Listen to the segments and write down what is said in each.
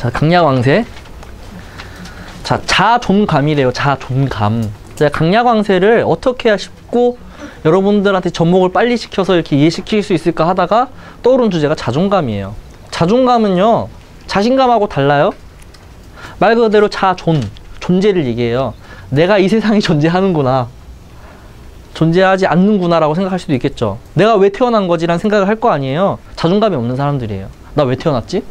자, 강약왕세. 자, 자존감이래요. 자존감. 자, 강약왕세를 어떻게 해야 쉽고 여러분들한테 접목을 빨리 시켜서 이렇게 이해시킬 수 있을까 하다가 떠오른 주제가 자존감이에요. 자존감은요, 자신감하고 달라요. 말 그대로 존재를 얘기해요. 내가 이 세상에 존재하는구나, 존재하지 않는구나 라고 생각할 수도 있겠죠. 내가 왜 태어난 거지? 라는 생각을 할 거 아니에요. 자존감이 없는 사람들이에요. 나 왜 태어났지?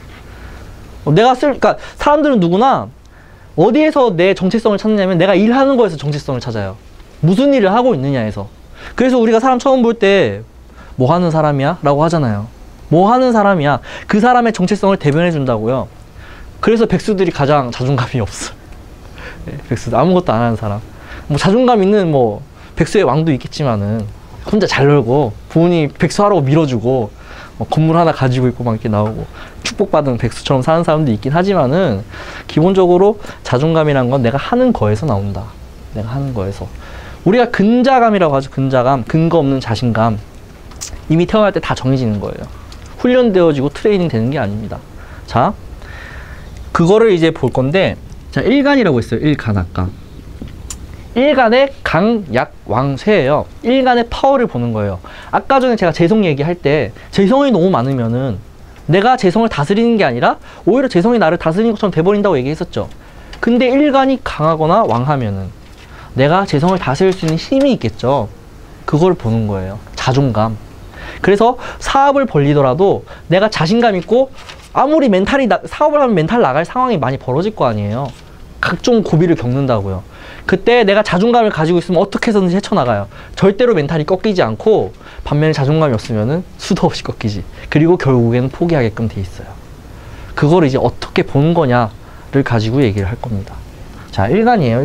그러니까 사람들은 누구나 어디에서 내 정체성을 찾느냐면 내가 일하는 거에서 정체성을 찾아요. 무슨 일을 하고 있느냐에서. 그래서 우리가 사람 처음 볼 때 뭐 하는 사람이야? 라고 하잖아요. 뭐 하는 사람이야? 그 사람의 정체성을 대변해 준다고요. 그래서 백수들이 가장 자존감이 없어. 백수들 아무것도 안 하는 사람. 뭐 자존감 있는 뭐 백수의 왕도 있겠지만은 혼자 잘 놀고 부모님이 백수하라고 밀어주고 건물 하나 가지고 있고 막 이렇게 나오고 축복받은 백수처럼 사는 사람도 있긴 하지만은 기본적으로 자존감이란 건 내가 하는 거에서 나온다. 내가 하는 거에서. 우리가 근자감이라고 하죠. 근자감. 근거 없는 자신감. 이미 태어날 때 다 정해지는 거예요. 훈련되어지고 트레이닝 되는 게 아닙니다. 자, 그거를 이제 볼 건데, 자, 일간이라고 했어요. 일간 아까. 일간의 강약왕쇠예요. 일간의 파워를 보는 거예요. 아까 전에 제가 재성 얘기할 때 재성이 너무 많으면은 내가 재성을 다스리는 게 아니라 오히려 재성이 나를 다스리는 것처럼 돼버린다고 얘기했었죠. 근데 일간이 강하거나 왕하면은 내가 재성을 다스릴 수 있는 힘이 있겠죠. 그걸 보는 거예요. 자존감. 그래서 사업을 벌리더라도 내가 자신감 있고 아무리 사업을 하면 멘탈 나갈 상황이 많이 벌어질 거 아니에요. 각종 고비를 겪는다고요. 그때 내가 자존감을 가지고 있으면 어떻게 해서든지 헤쳐나가요. 절대로 멘탈이 꺾이지 않고, 반면에 자존감이 없으면은 수도 없이 꺾이지. 그리고 결국에는 포기하게끔 돼 있어요. 그걸 이제 어떻게 보는 거냐를 가지고 얘기를 할 겁니다. 자, 일간이에요.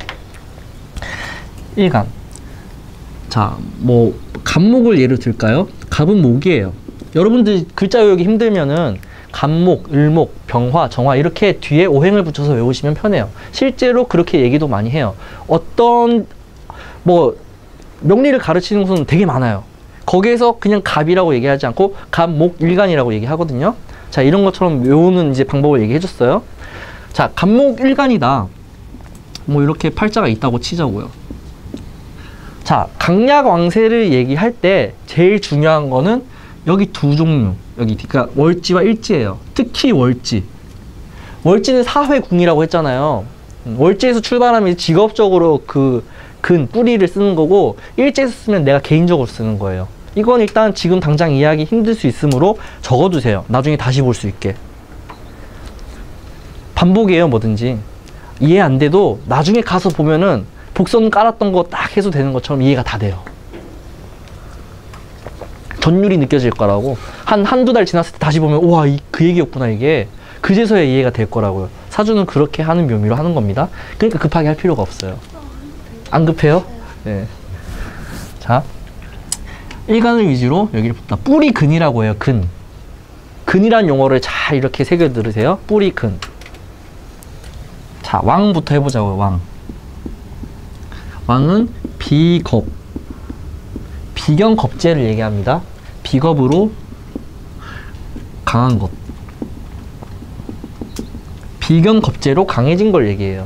일간. 자, 뭐 갑목을 예로 들까요? 갑은 목이에요. 여러분들 글자 외우기 힘들면은 갑목, 을목, 병화, 정화 이렇게 뒤에 오행을 붙여서 외우시면 편해요. 실제로 그렇게 얘기도 많이 해요. 어떤 뭐 명리를 가르치는 곳은 되게 많아요. 거기에서 그냥 갑이라고 얘기하지 않고 갑목 일간이라고 얘기하거든요. 자, 이런 것처럼 외우는 이제 방법을 얘기해 줬어요. 자, 갑목 일간이다. 뭐 이렇게 팔자가 있다고 치자고요. 자, 강약왕세를 얘기할 때 제일 중요한 거는 여기 두 종류. 여기 그러니까 월지와 일지예요. 특히 월지. 월지는 사회궁이라고 했잖아요. 월지에서 출발하면 직업적으로 그 뿌리를 쓰는 거고, 일지에서 쓰면 내가 개인적으로 쓰는 거예요. 이건 일단 지금 당장 이해하기 힘들 수 있으므로 적어두세요. 나중에 다시 볼 수 있게. 반복이에요, 뭐든지. 이해 안 돼도 나중에 가서 보면은 복선 깔았던 거 딱 해서 되는 것처럼 이해가 다 돼요. 전율이 느껴질 거라고. 한두 달 지났을 때 다시 보면 우와, 그 얘기였구나 이게. 그제서야 이해가 될 거라고요. 사주는 그렇게 하는 묘미로 하는 겁니다. 그러니까 급하게 할 필요가 없어요. 안 급해요? 네. 자, 일간을 위주로 여기를 붙다. 뿌리근이라고 해요. 근. 근이란 용어를 잘 이렇게 새겨 들으세요. 뿌리근. 자, 왕부터 해보자고요. 왕. 왕은 비겁. 비견겁제를 얘기합니다. 비겁으로 강한 것. 비견겁제로 강해진 걸 얘기해요.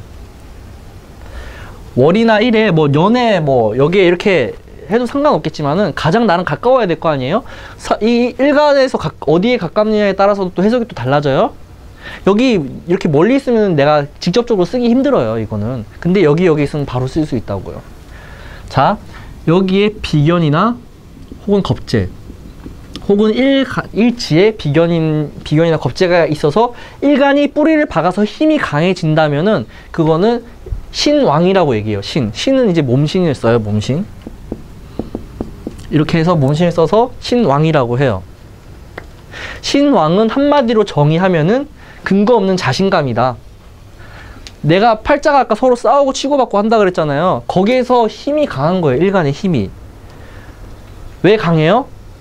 월이나 일에 뭐 연애 뭐 여기에 이렇게 해도 상관없겠지만은 가장 나랑 가까워야 될 거 아니에요? 이 일간에서 어디에 가깝느냐에 따라서 또 해석이 또 달라져요. 여기 이렇게 멀리 있으면 내가 직접적으로 쓰기 힘들어요, 이거는. 근데 여기 있으면 바로 쓸 수 있다고요. 자, 여기에 비견이나 혹은 겁제, 혹은 일지에 비견이나 겁제가 있어서 일간이 뿌리를 박아서 힘이 강해진다면은 그거는 신왕이라고 얘기해요. 신은 이제 몸신을 써요. 몸신. 이렇게 해서 몸신을 써서 신왕이라고 해요. 신왕은 한마디로 정의하면은 근거 없는 자신감이다. 내가 팔자가 아까 서로 싸우고 치고받고 한다 그랬잖아요. 거기에서 힘이 강한 거예요. 일간의 힘이. 왜 강해요?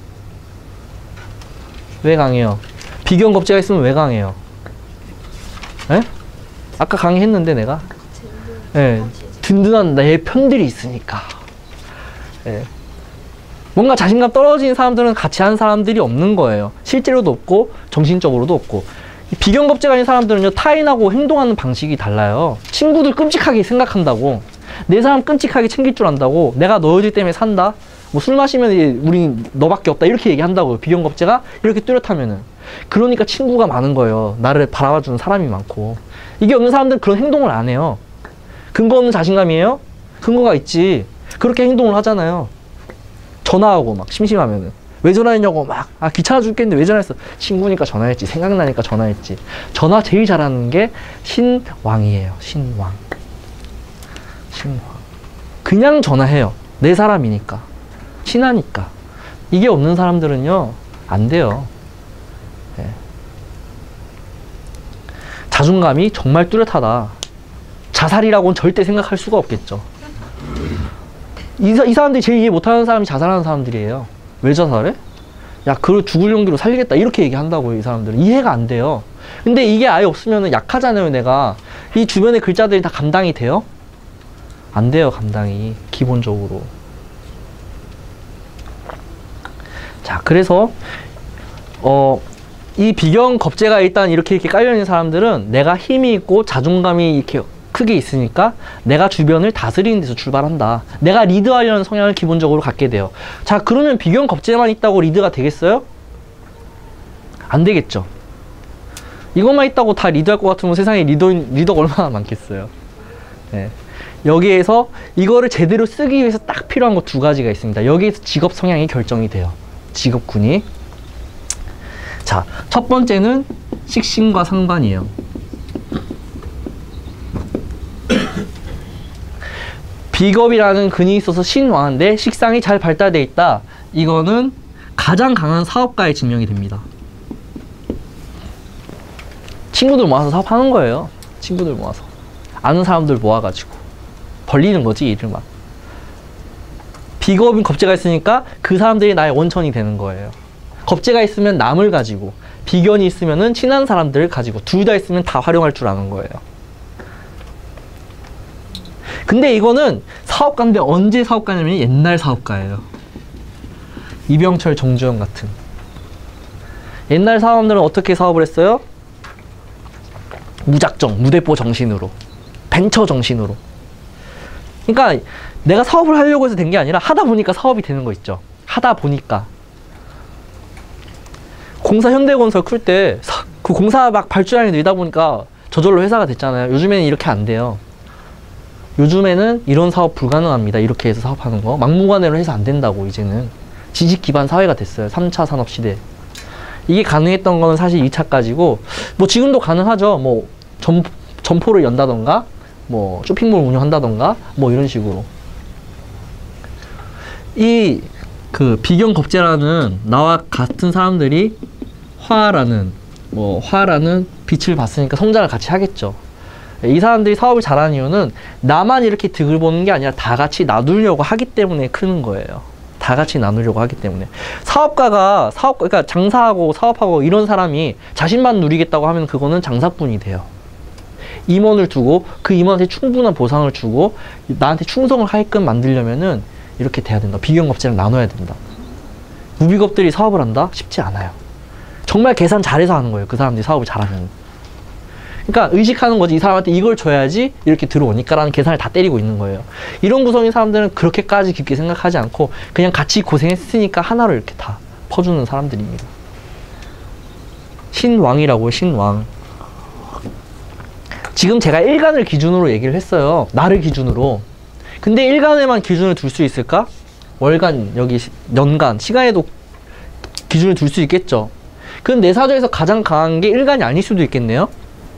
왜 강해요? 비견겁제가 있으면 왜 강해요? 에? 아까 강의했는데 내가. 예, 든든한 내 편들이 있으니까. 예. 뭔가 자신감 떨어지는 사람들은 같이 하는 사람들이 없는 거예요. 실제로도 없고 정신적으로도 없고. 비경겁제가 있는 사람들은요, 타인하고 행동하는 방식이 달라요. 친구들 끔찍하게 생각한다고, 내 사람 끔찍하게 챙길 줄 안다고, 내가 너희들 때문에 산다, 뭐 술 마시면 우리 너밖에 없다, 이렇게 얘기한다고요. 비경겁제가 이렇게 뚜렷하면은. 그러니까 친구가 많은 거예요. 나를 바라봐주는 사람이 많고. 이게 없는 사람들은 그런 행동을 안 해요. 근거 없는 자신감이에요? 근거가 있지. 그렇게 행동을 하잖아요. 전화하고 막 심심하면은 왜 전화했냐고 막, 아 귀찮아 죽겠는데 왜 전화했어? 친구니까 전화했지, 생각나니까 전화했지. 전화 제일 잘하는 게 신왕이에요. 신왕. 그냥 전화해요. 내 사람이니까, 친하니까. 이게 없는 사람들은요 안 돼요. 네. 자존감이 정말 뚜렷하다. 자살이라고는 절대 생각할 수가 없겠죠. 이 사람들이 제일 이해 못하는 사람이 자살하는 사람들이에요. 왜 자살해? 야, 그걸 죽을 용기로 살리겠다, 이렇게 얘기한다고요. 이 사람들은 이해가 안 돼요. 근데 이게 아예 없으면 약하잖아요. 내가 이 주변의 글자들이 다 감당이 돼요? 안 돼요. 감당이 기본적으로. 자, 그래서 이 비경겁제가 일단 이렇게 깔려있는 사람들은 내가 힘이 있고 자존감이 이렇게 크게 있으니까 내가 주변을 다스리는 데서 출발한다. 내가 리드하려는 성향을 기본적으로 갖게 돼요. 자, 그러면 비경겁제만 있다고 리드가 되겠어요? 안 되겠죠. 이것만 있다고 다 리드할 것 같으면 세상에 리더가 얼마나 많겠어요. 네. 여기에서 이거를 제대로 쓰기 위해서 딱 필요한 거 두 가지가 있습니다. 여기에서 직업 성향이 결정이 돼요. 직업군이. 자, 첫 번째는 식신과 상관이에요. 비겁이라는 근이 있어서 신왕인데 식상이 잘 발달되어 있다. 이거는 가장 강한 사업가의 증명이 됩니다. 친구들 모아서 사업하는 거예요. 친구들 모아서. 아는 사람들 모아가지고 벌리는 거지, 일을만. 비겁인 겁제가 있으니까 그 사람들이 나의 원천이 되는 거예요. 겁제가 있으면 남을 가지고, 비견이 있으면 친한 사람들을 가지고, 둘 다 있으면 다 활용할 줄 아는 거예요. 근데 이거는 사업가인데 언제 사업가냐면 옛날 사업가예요. 이병철, 정주영 같은. 옛날 사람들은 어떻게 사업을 했어요? 무작정, 무대포 정신으로, 벤처 정신으로. 그러니까 내가 사업을 하려고 해서 된 게 아니라 하다 보니까 사업이 되는 거 있죠. 하다 보니까. 공사 현대건설 클 때 그 공사 막 발주량이 늘다 보니까 저절로 회사가 됐잖아요. 요즘에는 이렇게 안 돼요. 요즘에는 이런 사업 불가능합니다. 이렇게 해서 사업하는 거. 막무가내로 해서 안 된다고. 이제는 지식 기반 사회가 됐어요. 3차 산업 시대. 이게 가능했던 거는 사실 2차까지고, 뭐 지금도 가능하죠. 뭐 점포를 연다던가, 뭐 쇼핑몰 운영한다던가, 뭐 이런 식으로. 이 그 비경겁제라는 나와 같은 사람들이 화라는 빛을 봤으니까 성장을 같이 하겠죠. 이 사람들이 사업을 잘하는 이유는 나만 이렇게 득을 보는 게 아니라 다 같이 나누려고 하기 때문에 크는 거예요. 다 같이 나누려고 하기 때문에. 그러니까 장사하고 사업하고 이런 사람이 자신만 누리겠다고 하면 그거는 장사꾼이 돼요. 임원을 두고 그 임원한테 충분한 보상을 주고 나한테 충성을 하게끔 만들려면은 이렇게 돼야 된다. 비경겁제를 나눠야 된다. 무비겁들이 사업을 한다? 쉽지 않아요. 정말 계산 잘해서 하는 거예요. 그 사람들이 사업을 잘하면. 그러니까 의식하는 거지. 이 사람한테 이걸 줘야지 이렇게 들어오니까 라는 계산을 다 때리고 있는 거예요. 이런 구성인 사람들은 그렇게까지 깊게 생각하지 않고 그냥 같이 고생했으니까 하나로 이렇게 다 퍼주는 사람들입니다. 신왕이라고요. 신왕. 지금 제가 일간을 기준으로 얘기를 했어요. 나를 기준으로. 근데 일간에만 기준을 둘 수 있을까? 월간, 여기 연간, 시간에도 기준을 둘 수 있겠죠. 그럼 내 사주에서 가장 강한 게 일간이 아닐 수도 있겠네요.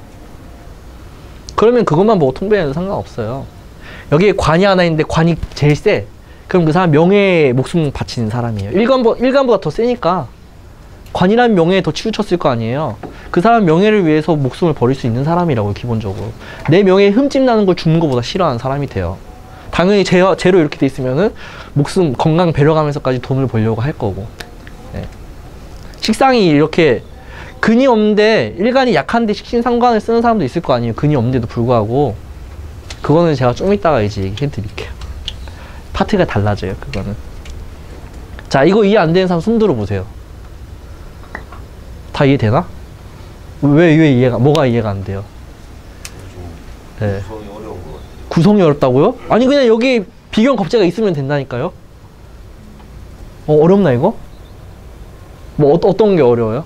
그러면 그것만 보고 통배해도 상관없어요. 여기에 관이 하나 있는데 관이 제일 세. 그럼 그 사람 명예에 목숨 바치는 사람이에요. 일간보다 더 세니까 관이라는 명예에 더 치우쳤을 거 아니에요. 그 사람 명예를 위해서 목숨을 버릴 수 있는 사람이라고요. 기본적으로. 내 명예에 흠집 나는 걸 주는 것보다 싫어하는 사람이 돼요. 당연히 제로 이렇게 돼 있으면은 목숨, 건강 배려가면서까지 돈을 벌려고 할 거고. 네. 식상이 이렇게 근이 없는데 일간이 약한데 식신상관을 쓰는 사람도 있을 거 아니에요. 근이 없는데도 불구하고. 그거는 제가 좀 이따가 이제 얘기해 드릴게요. 파트가 달라져요. 그거는. 자, 이거 이해 안 되는 사람 손 들어 보세요. 다 이해되나? 왜 뭐가 이해가 안 돼요? 네. 구성이 어려운 것 같아요. 구성이 어렵다고요? 아니 그냥 여기 비경 겁재가 있으면 된다니까요. 어렵나 이거? 뭐 어떤 게 어려워요?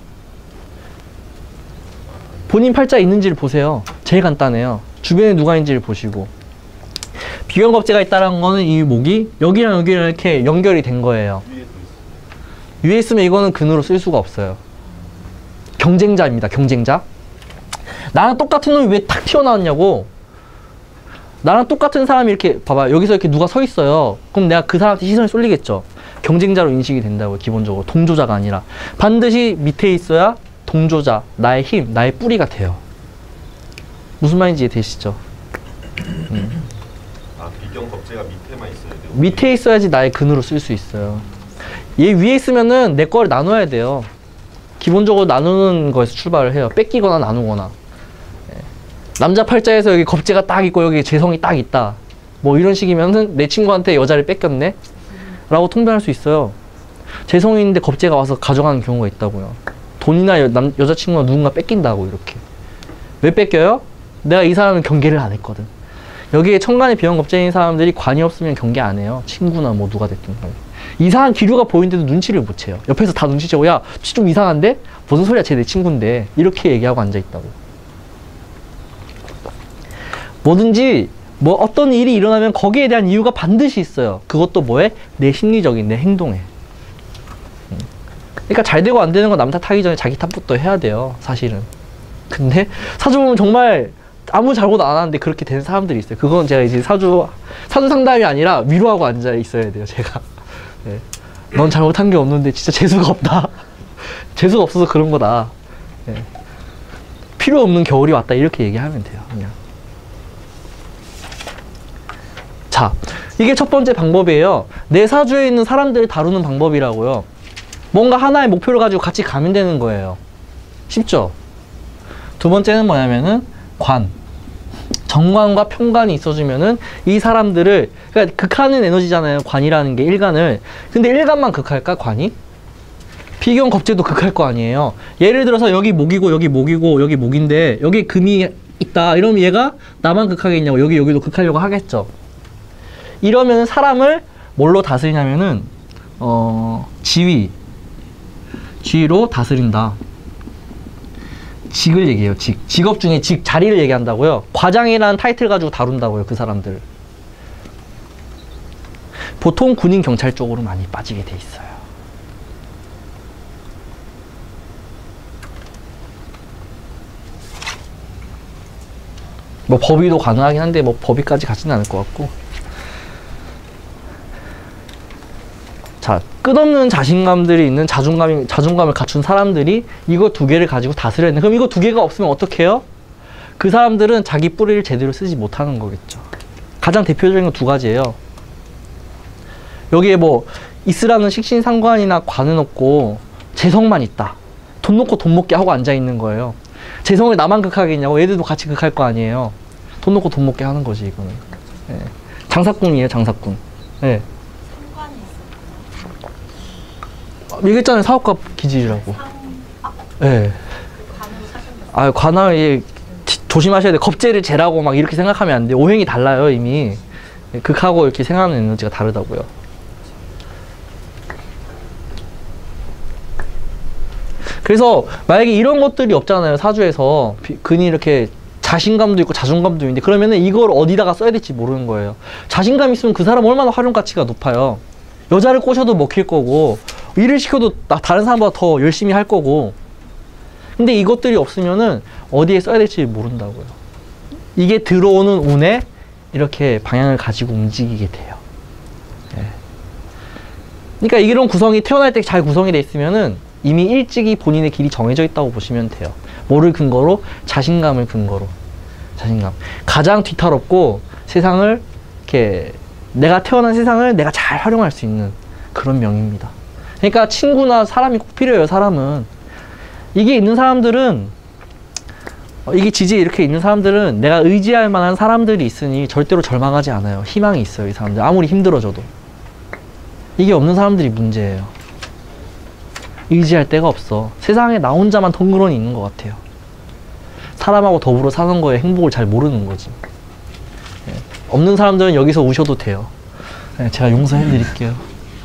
본인 팔자에 있는지를 보세요. 제일 간단해요. 주변에 누가 있는지를 보시고. 비경 겁재가 있다는 거는 이 목이 여기랑 여기랑 이렇게 연결이 된 거예요. 위에 있으면 이거는 근으로 쓸 수가 없어요. 경쟁자입니다. 경쟁자. 나랑 똑같은 놈이 왜 탁 튀어나왔냐고. 나랑 똑같은 사람이 이렇게 봐봐. 여기서 이렇게 누가 서 있어요. 그럼 내가 그 사람한테 시선이 쏠리겠죠. 경쟁자로 인식이 된다고요. 기본적으로. 동조자가 아니라. 반드시 밑에 있어야 동조자, 나의 힘, 나의 뿌리가 돼요. 무슨 말인지 이해되시죠? 아, 비경 겁재가 밑에만 있어야 돼요? 밑에 있어야지 나의 근으로 쓸 수 있어요. 얘 위에 있으면은 내 거를 나눠야 돼요. 기본적으로 나누는 거에서 출발을 해요. 뺏기거나 나누거나. 남자 팔자에서 여기 겁재가 딱 있고 여기 재성이 딱 있다. 뭐 이런 식이면은 내 친구한테 여자를 뺏겼네? 라고 통변할 수 있어요. 재성이 있는데 겁재가 와서 가져가는 경우가 있다고요. 돈이나 여자친구가 누군가 뺏긴다고 이렇게. 왜 뺏겨요? 내가 이 사람은 경계를 안 했거든. 여기에 천간에 비형 겁재인 사람들이 관이 없으면 경계 안 해요. 친구나 뭐 누가 됐든 간에. 이상한 기류가 보이는데도 눈치를 못 채요. 옆에서 다 눈치채고 야, 좀 이상한데? 무슨 소리야, 쟤 내 친구인데. 이렇게 얘기하고 앉아있다고. 뭐든지 뭐 어떤 일이 일어나면 거기에 대한 이유가 반드시 있어요. 그것도 뭐에? 내 심리적인 내 행동에. 그러니까 잘 되고 안 되는 건 남 탓하기 전에 자기 탓부터 해야 돼요. 사실은. 근데 사주 보면 정말 아무 잘못 안 하는데 그렇게 되는 사람들이 있어요. 그건 제가 이제 사주 상담이 아니라 위로하고 앉아 있어야 돼요. 제가. 네. 넌 잘못한 게 없는데 진짜 재수가 없다. 재수가 없어서 그런 거다. 네. 필요 없는 겨울이 왔다. 이렇게 얘기하면 돼요. 그냥. 자, 이게 첫 번째 방법이에요. 내 사주에 있는 사람들을 다루는 방법이라고요. 뭔가 하나의 목표를 가지고 같이 가면 되는 거예요. 쉽죠? 두 번째는 뭐냐면은 관. 정관과 편관이 있어주면은 이 사람들을, 그러니까 극하는 에너지잖아요. 관이라는 게 일간을. 근데 일간만 극할까? 관이? 비경 겁재도 극할 거 아니에요. 예를 들어서 여기 목이고 여기 목이고 여기 목인데 여기 금이 있다. 이러면 얘가 나만 극하겠냐고. 여기도 극하려고 하겠죠. 이러면 사람을 뭘로 다스리냐면은 지위로 다스린다. 직을 얘기해요. 직업 중에 자리를 얘기한다고요. 과장이라는 타이틀 가지고 다룬다고요. 그 사람들. 보통 군인 경찰 쪽으로 많이 빠지게 돼 있어요. 뭐 법위도 가능하긴 한데 뭐 법위까지 가지는 않을 것 같고. 자, 끝없는 자신감들이 있는 자존감을 갖춘 사람들이 이거 두 개를 가지고 다스려야 되는데, 그럼 이거 두 개가 없으면 어떻게 해요? 그 사람들은 자기 뿌리를 제대로 쓰지 못하는 거겠죠. 가장 대표적인 건 두 가지예요. 여기에 뭐 있으라는 식신상관이나 관은 없고 재성만 있다. 돈 놓고 돈 먹게 하고 앉아 있는 거예요. 재성을 나만 극하겠냐고. 얘들도 같이 극할 거 아니에요. 돈 놓고 돈 먹게 하는 거지 이거는. 예. 장사꾼이에요, 장사꾼. 예. 얘기했잖아요. 사업가 기질이라고. 예. 아, 관을 조심하셔야 돼. 겁재를 재라고 막 이렇게 생각하면 안 돼요. 오행이 달라요, 이미. 극하고 이렇게 생각하는 에너지가 다르다고요. 그래서 만약에 이런 것들이 없잖아요. 사주에서 근이 이렇게 자신감도 있고 자존감도 있는데, 그러면은 이걸 어디다가 써야 될지 모르는 거예요. 자신감 있으면 그 사람 얼마나 활용 가치가 높아요. 여자를 꼬셔도 먹힐 거고, 일을 시켜도 다른 사람보다 더 열심히 할 거고. 근데 이것들이 없으면은 어디에 써야 될지 모른다고요. 이게 들어오는 운에 이렇게 방향을 가지고 움직이게 돼요. 네. 그러니까 이런 구성이 태어날 때 잘 구성이 돼 있으면은 이미 일찍이 본인의 길이 정해져 있다고 보시면 돼요. 뭐를 근거로? 자신감을 근거로. 자신감. 가장 뒤탈없고 세상을 이렇게 내가 태어난 세상을 내가 잘 활용할 수 있는 그런 명입니다. 그러니까 친구나 사람이 꼭 필요해요. 사람은. 이게 있는 사람들은, 이게 지지에 이렇게 있는 사람들은 내가 의지할 만한 사람들이 있으니 절대로 절망하지 않아요. 희망이 있어요. 이 사람들. 아무리 힘들어져도. 이게 없는 사람들이 문제예요. 의지할 데가 없어. 세상에 나 혼자만 덩그러니 있는 것 같아요. 사람하고 더불어 사는 거에 행복을 잘 모르는 거지. 예. 없는 사람들은 여기서 우셔도 돼요. 예, 제가 용서해 드릴게요.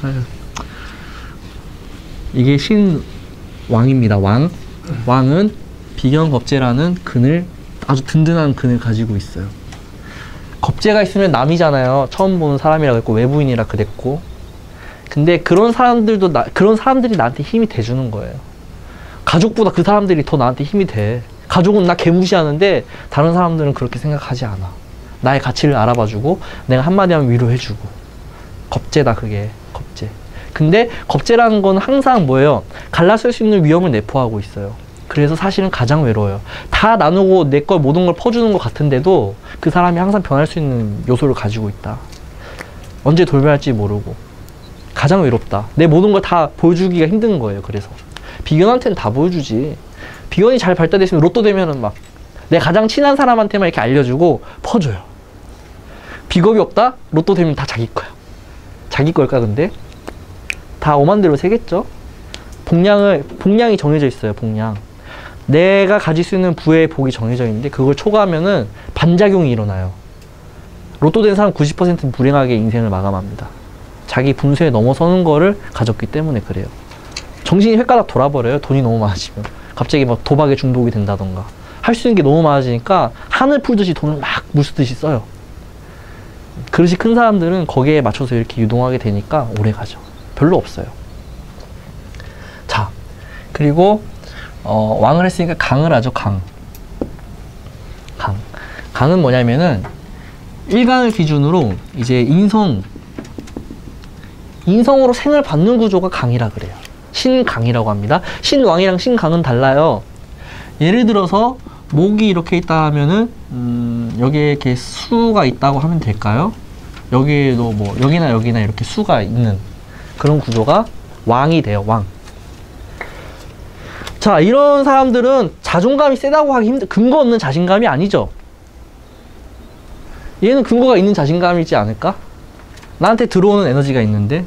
이게 신왕입니다. 왕. 왕은 비견겁재라는 근을, 아주 든든한 근을 가지고 있어요. 겁재가 있으면 남이잖아요. 처음 보는 사람이라 그랬고 외부인이라 그랬고. 근데 그런 사람들이 나한테 힘이 돼주는 거예요. 가족보다 그 사람들이 더 나한테 힘이 돼. 가족은 나 개무시하는데 다른 사람들은 그렇게 생각하지 않아. 나의 가치를 알아봐주고 내가 한마디 하면 위로해주고. 겁재다, 그게. 겁재. 근데 겁재라는 건 항상 뭐예요? 갈라쓸 수 있는 위험을 내포하고 있어요. 그래서 사실은 가장 외로워요. 다 나누고 내 걸 모든 걸 퍼주는 것 같은데도 그 사람이 항상 변할 수 있는 요소를 가지고 있다. 언제 돌변할지 모르고. 가장 외롭다. 내 모든 걸 다 보여주기가 힘든 거예요. 그래서 비견한테는 다 보여주지. 비견이 잘 발달됐으면 로또 되면은 막 내 가장 친한 사람한테만 이렇게 알려주고 퍼줘요. 비겁이 없다? 로또 되면 다 자기 거야. 자기 걸까 근데? 다 오만대로 세겠죠? 복량이 정해져 있어요. 복량. 내가 가질 수 있는 부의 복이 정해져 있는데 그걸 초과하면은 반작용이 일어나요. 로또 된 사람 90%는 불행하게 인생을 마감합니다. 자기 분수에 넘어서는 거를 가졌기 때문에 그래요. 정신이 횟가닥 돌아버려요. 돈이 너무 많아지면. 갑자기 막 도박에 중독이 된다던가. 할 수 있는 게 너무 많아지니까 하늘 풀듯이 돈을 막 물쓰듯이 써요. 그릇이 큰 사람들은 거기에 맞춰서 이렇게 유동하게 되니까 오래 가죠. 별로 없어요. 자, 그리고 왕을 했으니까 강을 하죠. 강은 뭐냐면은 일간을 기준으로 이제 인성으로 생을 받는 구조가 강이라 그래요. 신강이라고 합니다. 신왕이랑 신강은 달라요. 예를 들어서 목이 이렇게 있다 하면은 여기에 이렇게 수가 있다고 하면 될까요? 여기에도 뭐 여기나 이렇게 수가 있는 그런 구조가 왕이 돼요. 왕. 자, 이런 사람들은 자존감이 세다고 하기 근거 없는 자신감이 아니죠. 얘는 근거가 있는 자신감이지 않을까? 나한테 들어오는 에너지가 있는데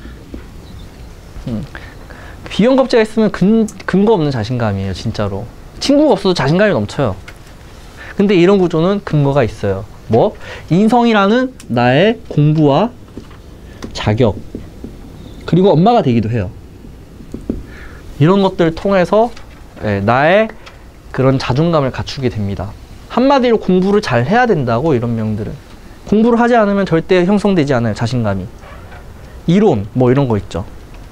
비견겁재가 있으면 근거 없는 자신감이에요. 진짜로. 친구가 없어도 자신감이 넘쳐요. 근데 이런 구조는 근거가 있어요. 뭐? 인성이라는 나의 공부와 자격 그리고 엄마가 되기도 해요. 이런 것들을 통해서 나의 그런 자존감을 갖추게 됩니다. 한마디로 공부를 잘 해야 된다고, 이런 명들은. 공부를 하지 않으면 절대 형성되지 않아요. 자신감이. 이론 뭐 이런 거 있죠.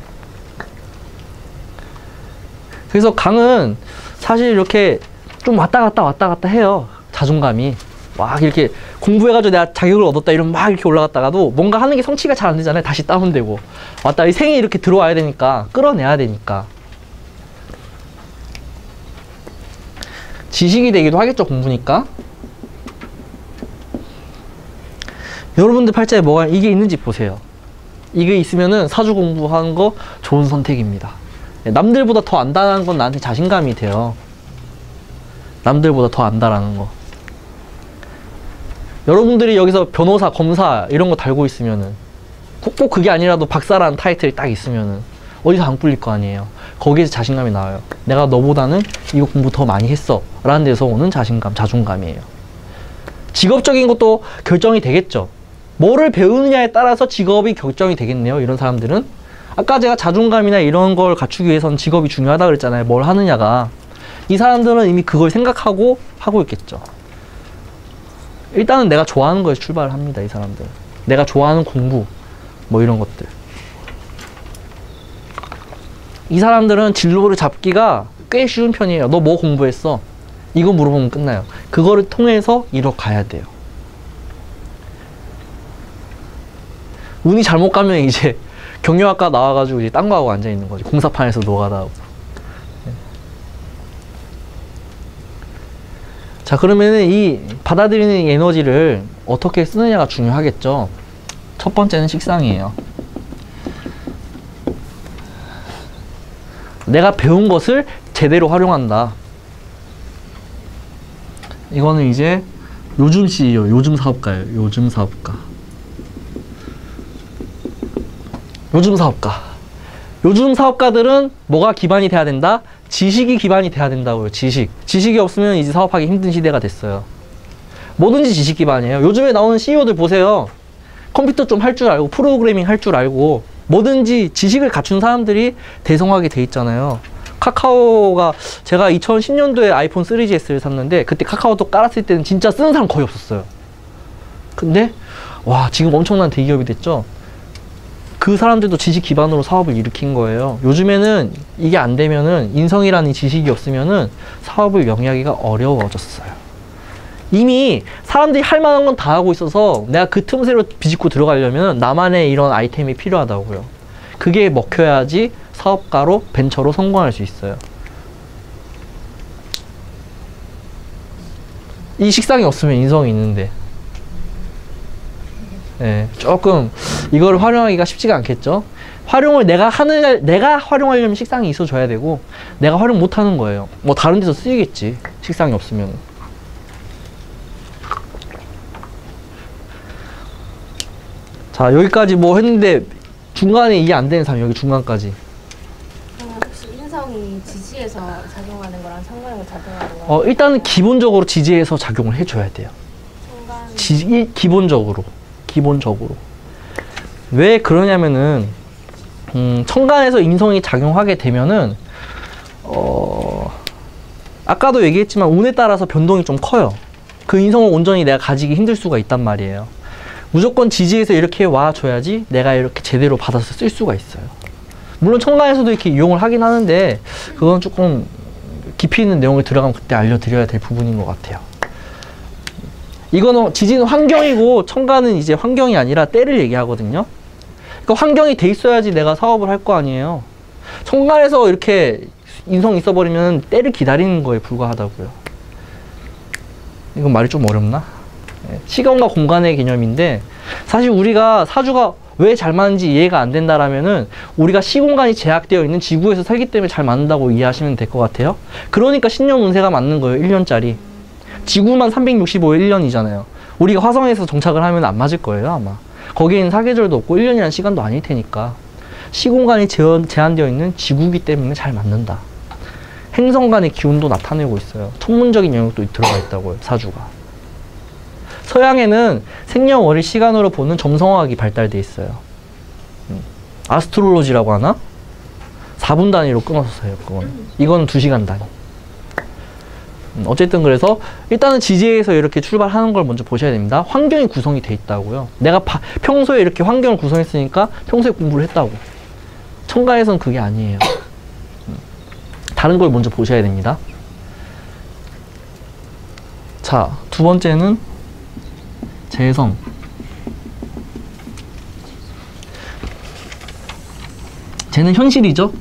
그래서 강은 사실 이렇게 좀 왔다 갔다 해요. 자존감이 막 이렇게 공부해가지고 내가 자격을 얻었다 이러면 막 이렇게 올라갔다가도 뭔가 하는 게 성취가 잘 안 되잖아요. 다시 다운되고 왔다. 이 생이 이렇게 들어와야 되니까, 끌어내야 되니까. 지식이 되기도 하겠죠. 공부니까. 여러분들 팔자에 뭐가 이게 있는지 보세요. 이게 있으면은 사주 공부하는 거 좋은 선택입니다. 남들보다 더 안다는 건 나한테 자신감이 돼요. 남들보다 더 안다라는 거. 여러분들이 여기서 변호사, 검사 이런 거 달고 있으면은 꼭 그게 아니라도 박사라는 타이틀이 딱 있으면은 어디서 안 꿀릴 거 아니에요. 거기에서 자신감이 나와요. 내가 너보다는 이거 공부 더 많이 했어 라는 데서 오는 자신감, 자존감이에요. 직업적인 것도 결정이 되겠죠. 뭐를 배우느냐에 따라서 직업이 결정이 되겠네요. 이런 사람들은. 아까 제가 자존감이나 이런 걸 갖추기 위해서는 직업이 중요하다 그랬잖아요. 뭘 하느냐가. 이 사람들은 이미 그걸 생각하고 하고 있겠죠. 일단은 내가 좋아하는 거에 출발을 합니다. 이 사람들은. 내가 좋아하는 공부 뭐 이런 것들. 이 사람들은 진로를 잡기가 꽤 쉬운 편이에요. 너 뭐 공부했어? 이거 물어보면 끝나요. 그거를 통해서 이뤄가야 돼요. 운이 잘못 가면 이제 경영학과 나와가지고 이제 딴 거 하고 앉아 있는 거지. 공사판에서 노가다 하고. 자, 그러면은 이 받아들이는 에너지를 어떻게 쓰느냐가 중요하겠죠. 첫 번째는 식상이에요. 내가 배운 것을 제대로 활용한다. 이거는 이제 요즘 CEO, 요즘 사업가예요. 요즘 사업가. 요즘 사업가. 요즘 사업가들은 뭐가 기반이 돼야 된다? 지식이 기반이 돼야 된다고요. 지식이 없으면 이제 사업하기 힘든 시대가 됐어요. 뭐든지 지식 기반이에요. 요즘에 나오는 CEO들 보세요. 컴퓨터 좀 할 줄 알고 프로그래밍 할 줄 알고 뭐든지 지식을 갖춘 사람들이 대성하게 돼 있잖아요. 카카오가 제가 2010년도에 아이폰 3GS를 샀는데 그때 카카오톡 깔았을 때는 진짜 쓰는 사람 거의 없었어요. 근데 와 지금 엄청난 대기업이 됐죠. 그 사람들도 지식 기반으로 사업을 일으킨 거예요. 요즘에는 이게 안 되면은 인성이라는 지식이 없으면은 사업을 영위하기가 어려워졌어요. 이미 사람들이 할 만한 건 다 하고 있어서 내가 그 틈새로 비집고 들어가려면 나만의 이런 아이템이 필요하다고요. 그게 먹혀야지 사업가로 벤처로 성공할 수 있어요. 이 식상이 없으면 인성이 있는데 네, 조금 이걸 활용하기가 쉽지가 않겠죠. 활용을 내가 활용하려면 식상이 있어줘야 되고 내가 활용 못하는 거예요. 뭐 다른 데서 쓰이겠지 식상이 없으면. 자 여기까지 뭐 했는데 중간에 이해 안 되는 사람 여기 중간까지. 혹시 인성이 지지에서 작용하는 거랑 성관에서 작용하는 거? 일단은 기본적으로 지지에서 작용을 해줘야 돼요. 기본적으로. 왜 그러냐면은 천간에서 인성이 작용하게 되면은 아까도 얘기했지만 운에 따라서 변동이 좀 커요. 그 인성을 온전히 내가 가지기 힘들 수가 있단 말이에요. 무조건 지지에서 이렇게 와줘야지 내가 이렇게 제대로 받아서 쓸 수가 있어요. 물론 천간에서도 이렇게 이용을 하긴 하는데 그건 조금 깊이 있는 내용을 들어가면 그때 알려드려야 될 부분인 것 같아요. 이거는 지지는 환경이고 천간은 이제 환경이 아니라 때를 얘기하거든요. 그러니까 환경이 돼 있어야지 내가 사업을 할 거 아니에요. 천간에서 이렇게 인성 있어버리면 때를 기다리는 거에 불과하다고요. 이건 말이 좀 어렵나? 시간과 공간의 개념인데 사실 우리가 사주가 왜 잘 맞는지 이해가 안 된다라면은 우리가 시공간이 제약되어 있는 지구에서 살기 때문에 잘 맞는다고 이해하시면 될 것 같아요. 그러니까 신년 운세가 맞는 거예요. 1년짜리. 지구만 365일 1년이잖아요. 우리가 화성에서 정착을 하면 안 맞을 거예요 아마. 거기에는 사계절도 없고 1년이라는 시간도 아닐 테니까 시공간이 제한되어 있는 지구기 때문에 잘 맞는다. 행성 간의 기운도 나타내고 있어요. 천문적인 영역도 들어가 있다고요 사주가. 서양에는 생년월일 시간으로 보는 점성학이 발달돼 있어요. 아스트롤로지라고 하나? 4분 단위로 끊어서 해요 그건. 이건 2시간 단위. 어쨌든 그래서 일단은 지지에서 이렇게 출발하는 걸 먼저 보셔야 됩니다. 환경이 구성이 돼 있다고요. 내가 평소에 이렇게 환경을 구성했으니까 평소에 공부를 했다고. 천간에서는 그게 아니에요. 다른 걸 먼저 보셔야 됩니다. 자, 두 번째는 재성. 쟤는 현실이죠.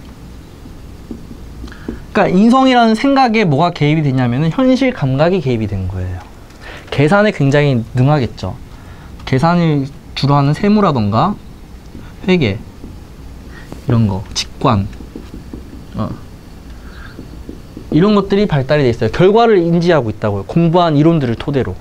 그러니까 인성이라는 생각에 뭐가 개입이 되냐면은 현실 감각이 개입이 된 거예요. 계산에 굉장히 능하겠죠. 계산을 주로 하는 세무라던가 회계 이런 거, 직관 이런 것들이 발달이 돼 있어요. 결과를 인지하고 있다고요. 공부한 이론들을 토대로.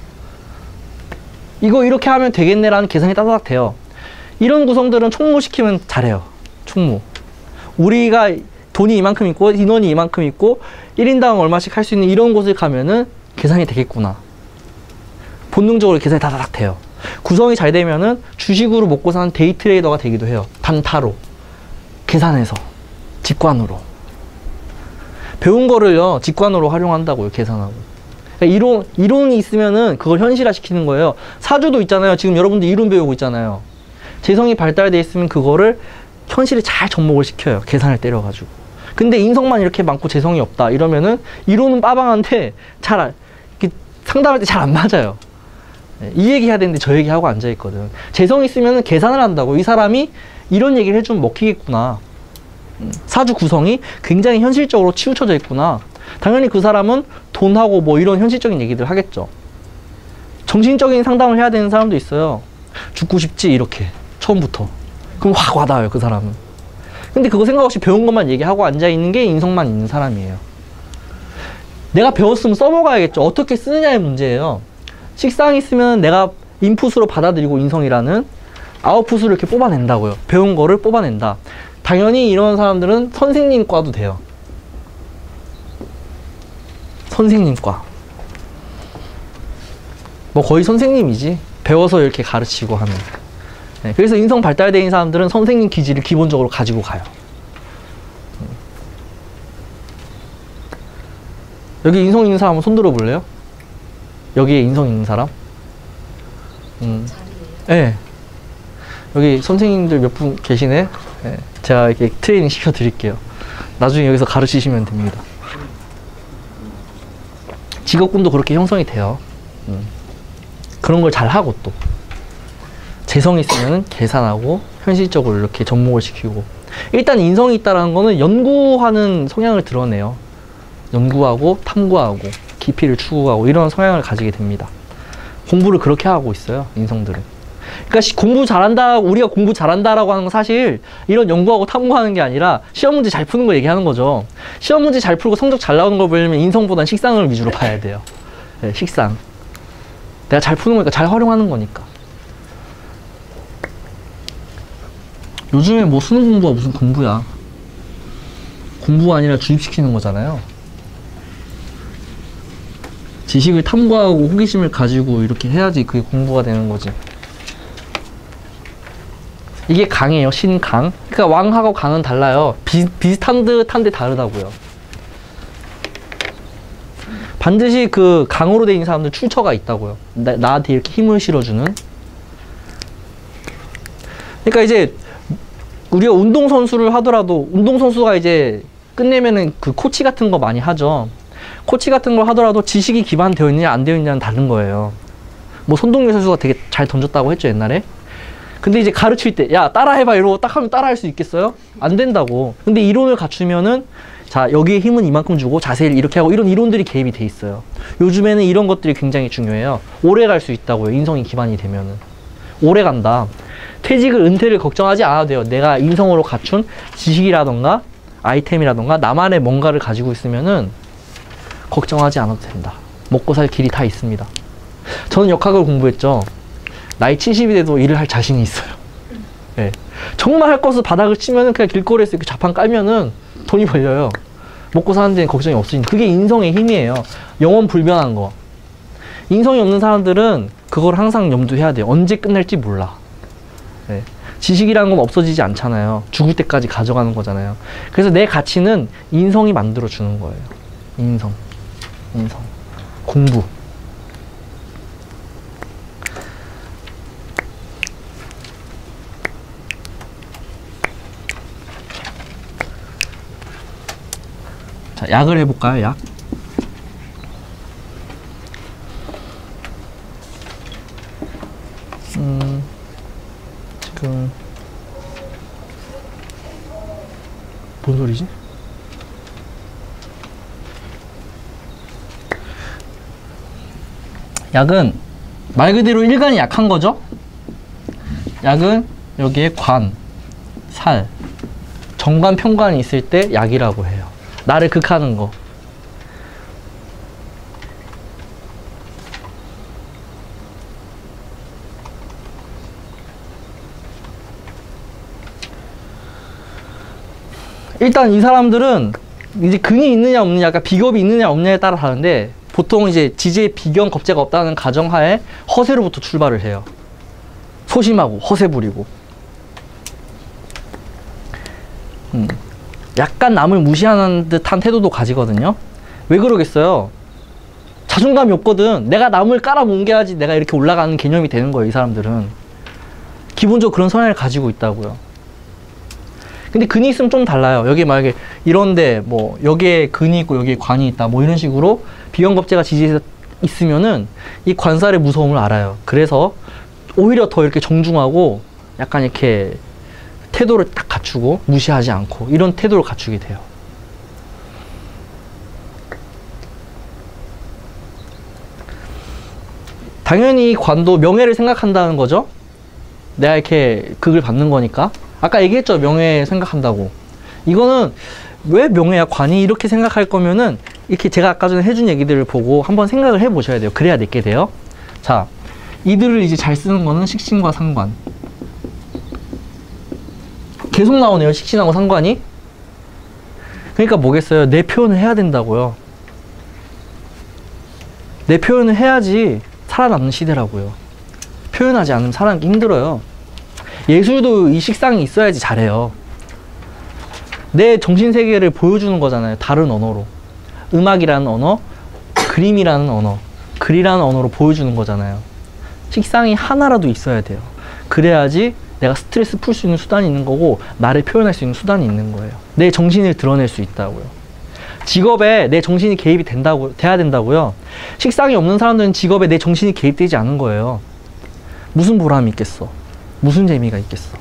이거 이렇게 하면 되겠네라는 계산이 따다닥 돼요. 이런 구성들은 총무시키면 잘해요. 총무. 우리가 돈이 이만큼 있고 인원이 이만큼 있고 1인당 얼마씩 할 수 있는 이런 곳을 가면은 계산이 되겠구나. 본능적으로 계산이 다다닥 돼요. 구성이 잘 되면은 주식으로 먹고 사는 데이 트레이더가 되기도 해요. 단타로. 계산해서. 직관으로. 배운 거를요, 직관으로 활용한다고요, 계산하고. 그러니까 이론이 있으면은 그걸 현실화 시키는 거예요. 사주도 있잖아요. 지금 여러분들 이론 배우고 있잖아요. 재성이 발달되어 있으면 그거를 현실에 잘 접목을 시켜요. 계산을 때려가지고. 근데 인성만 이렇게 많고 재성이 없다 이러면은 이론은 빠방한데 상담할 때 잘 안 맞아요. 이 얘기 해야 되는데 저 얘기 하고 앉아있거든. 재성이 있으면은 계산을 한다고. 이 사람이 이런 얘기를 해주면 먹히겠구나. 사주 구성이 굉장히 현실적으로 치우쳐져 있구나. 당연히 그 사람은 돈하고 뭐 이런 현실적인 얘기들 하겠죠. 정신적인 상담을 해야 되는 사람도 있어요. 죽고 싶지 이렇게 처음부터. 그럼 확 와닿아요 그 사람은. 근데 그거 생각 없이 배운 것만 얘기하고 앉아있는 게 인성만 있는 사람이에요. 내가 배웠으면 써먹어야겠죠. 어떻게 쓰느냐의 문제예요. 식상이 있으면 내가 인풋으로 받아들이고 인성이라는 아웃풋으로 이렇게 뽑아낸다고요. 배운 거를 뽑아낸다. 당연히 이런 사람들은 선생님과도 돼요. 선생님과. 뭐 거의 선생님이지. 배워서 이렇게 가르치고 하는. 네, 그래서 인성 발달된 사람들은 선생님 기질을 기본적으로 가지고 가요. 여기 인성 있는 사람 한번 손 들어 볼래요? 여기에 인성 있는 사람? 네. 여기 선생님들 몇 분 계시네? 네. 제가 이렇게 트레이닝 시켜 드릴게요. 나중에 여기서 가르치시면 됩니다. 직업군도 그렇게 형성이 돼요. 그런 걸 잘 하고 또. 재성이 있으면 계산하고 현실적으로 이렇게 접목을 시키고. 일단 인성이 있다는 거는 연구하는 성향을 드러내요. 연구하고 탐구하고 깊이를 추구하고 이런 성향을 가지게 됩니다. 공부를 그렇게 하고 있어요, 인성들은. 그러니까 공부 잘한다, 우리가 공부 잘한다라고 하는 건 사실 이런 연구하고 탐구하는 게 아니라 시험 문제 잘 푸는 거 얘기하는 거죠. 시험 문제 잘 풀고 성적 잘 나오는 걸 보려면 인성보다는 식상을 위주로 봐야 돼요. 네, 식상. 내가 잘 푸는 거니까, 잘 활용하는 거니까. 요즘에 뭐 수능 공부가 무슨 공부야. 공부가 아니라 주입시키는 거잖아요. 지식을 탐구하고 호기심을 가지고 이렇게 해야지 그게 공부가 되는 거지. 이게 강이에요. 신강. 그러니까 왕하고 강은 달라요. 비슷한 듯 한데 다르다고요. 반드시 그 강으로 돼 있는 사람들 출처가 있다고요. 나한테 이렇게 힘을 실어주는. 그러니까 이제 우리가 운동선수를 하더라도 운동선수가 이제 끝내면은 그 코치 같은 거 많이 하죠. 코치 같은 걸 하더라도 지식이 기반되어 있느냐 안 되어 있느냐는 다른 거예요. 뭐 손동열 선수가 되게 잘 던졌다고 했죠, 옛날에. 근데 이제 가르칠 때 야 따라해봐 이러고 딱 하면 따라할 수 있겠어요? 안 된다고. 근데 이론을 갖추면은 자 여기에 힘은 이만큼 주고 자세를 이렇게 하고 이런 이론들이 개입이 돼 있어요. 요즘에는 이런 것들이 굉장히 중요해요. 오래 갈 수 있다고요. 인성이 기반이 되면은. 오래 간다. 퇴직을 은퇴를 걱정하지 않아도 돼요. 내가 인성으로 갖춘 지식이라던가 아이템이라던가 나만의 뭔가를 가지고 있으면은 걱정하지 않아도 된다. 먹고 살 길이 다 있습니다. 저는 역학을 공부했죠. 나이 70이 돼도 일을 할 자신이 있어요. 네. 정말 할 것을 바닥을 치면은 그냥 길거리에서 이렇게 자판 깔면은 돈이 벌려요. 먹고 사는 데는 걱정이 없으니까. 그게 인성의 힘이에요. 영원 불변한 거. 인성이 없는 사람들은 그걸 항상 염두해야 돼요. 언제 끝날지 몰라. 네. 지식이라는 건 없어지지 않잖아요. 죽을 때까지 가져가는 거잖아요. 그래서 내 가치는 인성이 만들어주는 거예요. 인성. 공부. 자, 약을 해볼까요, 약? 지금 뭔 소리지? 약은 말 그대로 일간이 약한 거죠? 약은 여기에 관, 살, 정관, 편관이 있을 때 약이라고 해요. 나를 극하는 거. 일단 이 사람들은 이제 근이 있느냐 없느냐, 그러니까 비겁이 있느냐 없느냐에 따라 다른데 보통 이제 지지에 비견 겁재가 없다는 가정하에 허세로부터 출발을 해요. 소심하고 허세 부리고. 약간 남을 무시하는 듯한 태도도 가지거든요. 왜 그러겠어요? 자존감이 없거든. 내가 남을 깔아뭉개야지 내가 이렇게 올라가는 개념이 되는 거예요, 이 사람들은. 기본적으로 그런 성향을 가지고 있다고요. 근데 근이 있으면 좀 달라요. 여기 만약에 이런데 뭐 여기에 근이 있고 여기에 관이 있다 뭐 이런 식으로 비견겁재가 지지에서 있으면은 이 관살의 무서움을 알아요. 그래서 오히려 더 이렇게 정중하고 약간 이렇게 태도를 딱 갖추고 무시하지 않고 이런 태도를 갖추게 돼요. 당연히 관도 명예를 생각한다는 거죠. 내가 이렇게 극을 받는 거니까. 아까 얘기했죠, 명예 생각한다고. 이거는 왜 명예야 관이 이렇게 생각할 거면은 이렇게 제가 아까 전에 해준 얘기들을 보고 한번 생각을 해 보셔야 돼요. 그래야 내게 돼요. 자, 이들을 이제 잘 쓰는 거는 식신과 상관. 계속 나오네요, 식신하고 상관이. 그러니까 뭐겠어요? 내 표현을 해야 된다고요. 내 표현을 해야지 살아남는 시대라고요. 표현하지 않으면 살아남기 힘들어요. 예술도 이 식상이 있어야지 잘해요. 내 정신세계를 보여주는 거잖아요. 다른 언어로. 음악이라는 언어, 그림이라는 언어, 글이라는 언어로 보여주는 거잖아요. 식상이 하나라도 있어야 돼요. 그래야지 내가 스트레스 풀 수 있는 수단이 있는 거고 나를 표현할 수 있는 수단이 있는 거예요. 내 정신을 드러낼 수 있다고요. 직업에 내 정신이 개입이 돼야 된다고요. 식상이 없는 사람들은 직업에 내 정신이 개입되지 않은 거예요. 무슨 보람이 있겠어? 무슨 재미가 있겠어?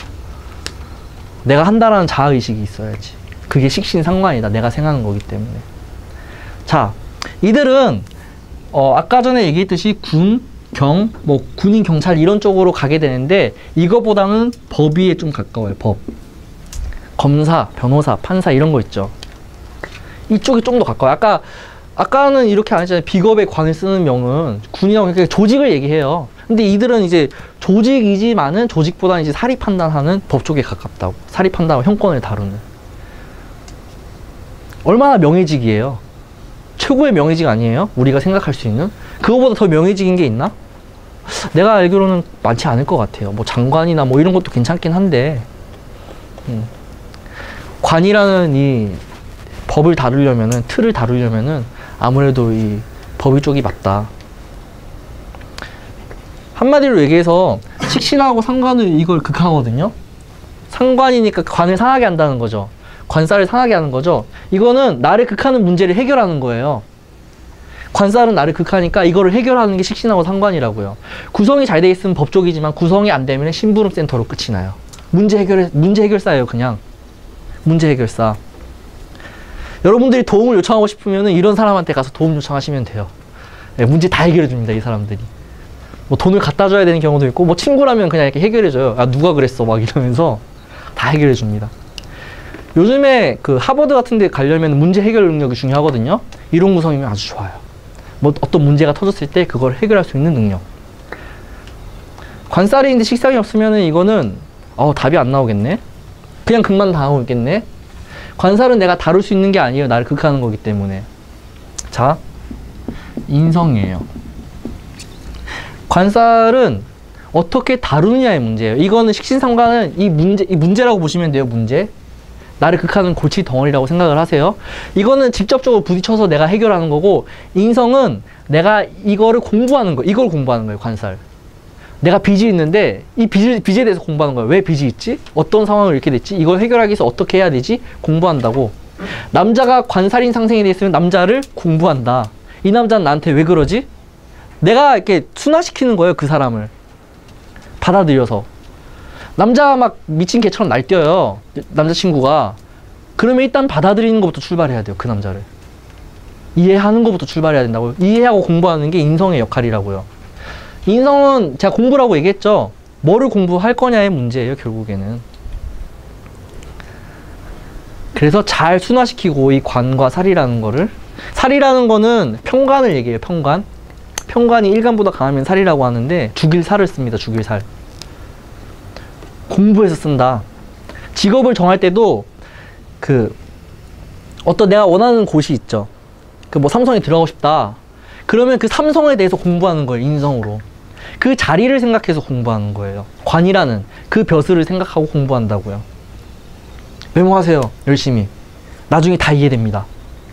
내가 한다라는 자아의식이 있어야지. 그게 식신상관이다. 내가 생각하는 거기 때문에. 자, 이들은 아까 전에 얘기했듯이 군, 경, 뭐 군인, 경찰 이런 쪽으로 가게 되는데 이거보다는 법위에 좀 가까워요. 법. 검사, 변호사, 판사 이런 거 있죠. 이쪽이 좀 더 가까워요. 아까는 이렇게 안 했잖아요. 비겁에 관을 쓰는 명은 군이라고 그러니까 조직을 얘기해요. 근데 이들은 이제 조직이지만은 조직보다는 이제 사리 판단하는 법 쪽에 가깝다고. 사리 판단하고 형권을 다루는. 얼마나 명예직이에요. 최고의 명예직 아니에요? 우리가 생각할 수 있는? 그거보다 더 명예직인 게 있나? 내가 알기로는 많지 않을 것 같아요. 뭐 장관이나 뭐 이런 것도 괜찮긴 한데 관이라는 이 법을 다루려면은 틀을 다루려면은 아무래도 이 법의 쪽이 맞다. 한마디로 얘기해서 식신하고 상관을 이걸 극하거든요. 상관이니까 관을 상하게 한다는 거죠. 관살을 상하게 하는 거죠. 이거는 나를 극하는 문제를 해결하는 거예요. 관살은 나를 극하니까 이거를 해결하는 게 식신하고 상관이라고요. 구성이 잘 돼 있으면 법쪽이지만 구성이 안 되면 심부름센터로 끝이 나요. 문제 해결사예요, 그냥. 문제 해결사. 여러분들이 도움을 요청하고 싶으면 이런 사람한테 가서 도움 요청하시면 돼요. 네, 문제 다 해결해 줍니다, 이 사람들이. 뭐 돈을 갖다 줘야 되는 경우도 있고, 뭐 친구라면 그냥 이렇게 해결해 줘요. 아, 누가 그랬어? 막 이러면서 다 해결해 줍니다. 요즘에 그 하버드 같은 데 가려면 문제 해결 능력이 중요하거든요. 이론 구성이면 아주 좋아요. 뭐 어떤 문제가 터졌을 때 그걸 해결할 수 있는 능력. 관살인데 식상이 없으면 이거는 답이 안 나오겠네. 그냥 극만 당하고 있겠네. 관살은 내가 다룰 수 있는 게 아니에요. 나를 극하는 거기 때문에. 자, 인성이에요. 관살은 어떻게 다루느냐의 문제예요. 이거는 식신상관은 이 문제라고 보시면 돼요. 문제. 나를 극하는 골치 덩어리라고 생각을 하세요. 이거는 직접적으로 부딪혀서 내가 해결하는 거고, 인성은 내가 이거를 공부하는 거, 이걸 공부하는 거예요. 관살. 내가 빚이 있는데 이 빚에 대해서 공부하는 거예요. 왜 빚이 있지? 어떤 상황을 이렇게 됐지? 이걸 해결하기 위해서 어떻게 해야 되지? 공부한다고. 남자가 관살인 상생이 돼 있으면 남자를 공부한다. 이 남자는 나한테 왜 그러지? 내가 이렇게 순화시키는 거예요. 그 사람을. 받아들여서. 남자가 막 미친 개처럼 날뛰어요. 남자친구가. 그러면 일단 받아들이는 것부터 출발해야 돼요. 그 남자를. 이해하는 것부터 출발해야 된다고요. 이해하고 공부하는 게 인성의 역할이라고요. 인성은 제가 공부라고 얘기했죠. 뭐를 공부할 거냐의 문제예요. 결국에는. 그래서 잘 순화시키고 이 관과 살이라는 거를. 살이라는 거는 평관을 얘기해요. 평관. 평관이 일관보다 강하면 살이라고 하는데 죽일 살을 씁니다. 죽일 살. 공부해서 쓴다. 직업을 정할 때도 어떤 내가 원하는 곳이 있죠. 뭐 삼성에 들어가고 싶다. 그러면 그 삼성에 대해서 공부하는 거예요. 인성으로. 그 자리를 생각해서 공부하는 거예요. 관이라는 그 벼슬을 생각하고 공부한다고요. 메모하세요. 열심히. 나중에 다 이해됩니다.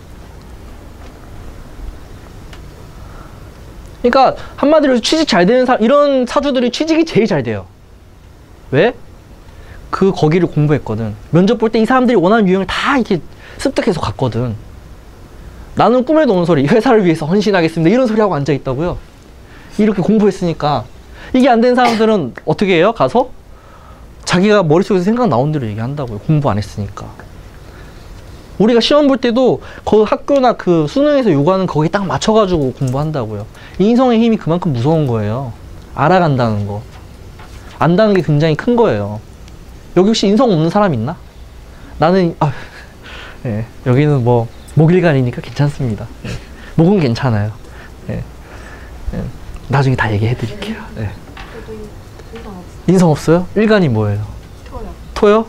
그러니까 한마디로 취직 잘 되는 이런 사주들이 취직이 제일 잘 돼요. 왜? 거기를 공부했거든. 면접 볼 때 이 사람들이 원하는 유형을 다 이렇게 습득해서 갔거든. 나는 꿈에도 없는 소리, 회사를 위해서 헌신하겠습니다. 이런 소리 하고 앉아있다고요. 이렇게 공부했으니까. 이게 안 된 사람들은 어떻게 해요? 가서? 자기가 머릿속에서 생각 나온 대로 얘기한다고요. 공부 안 했으니까. 우리가 시험 볼 때도 그 학교나 그 수능에서 요구하는 거기에 딱 맞춰가지고 공부한다고요. 인성의 힘이 그만큼 무서운 거예요. 알아간다는 거. 안다는 게 굉장히 큰 거예요. 여기 혹시 인성 없는 사람 있나? 나는 네, 여기는 뭐 목일간이니까 괜찮습니다. 네, 목은 괜찮아요. 네, 네, 나중에 다 얘기해 드릴게요. 네. 인성 없어요? 일간이 뭐예요? 토요. 토요?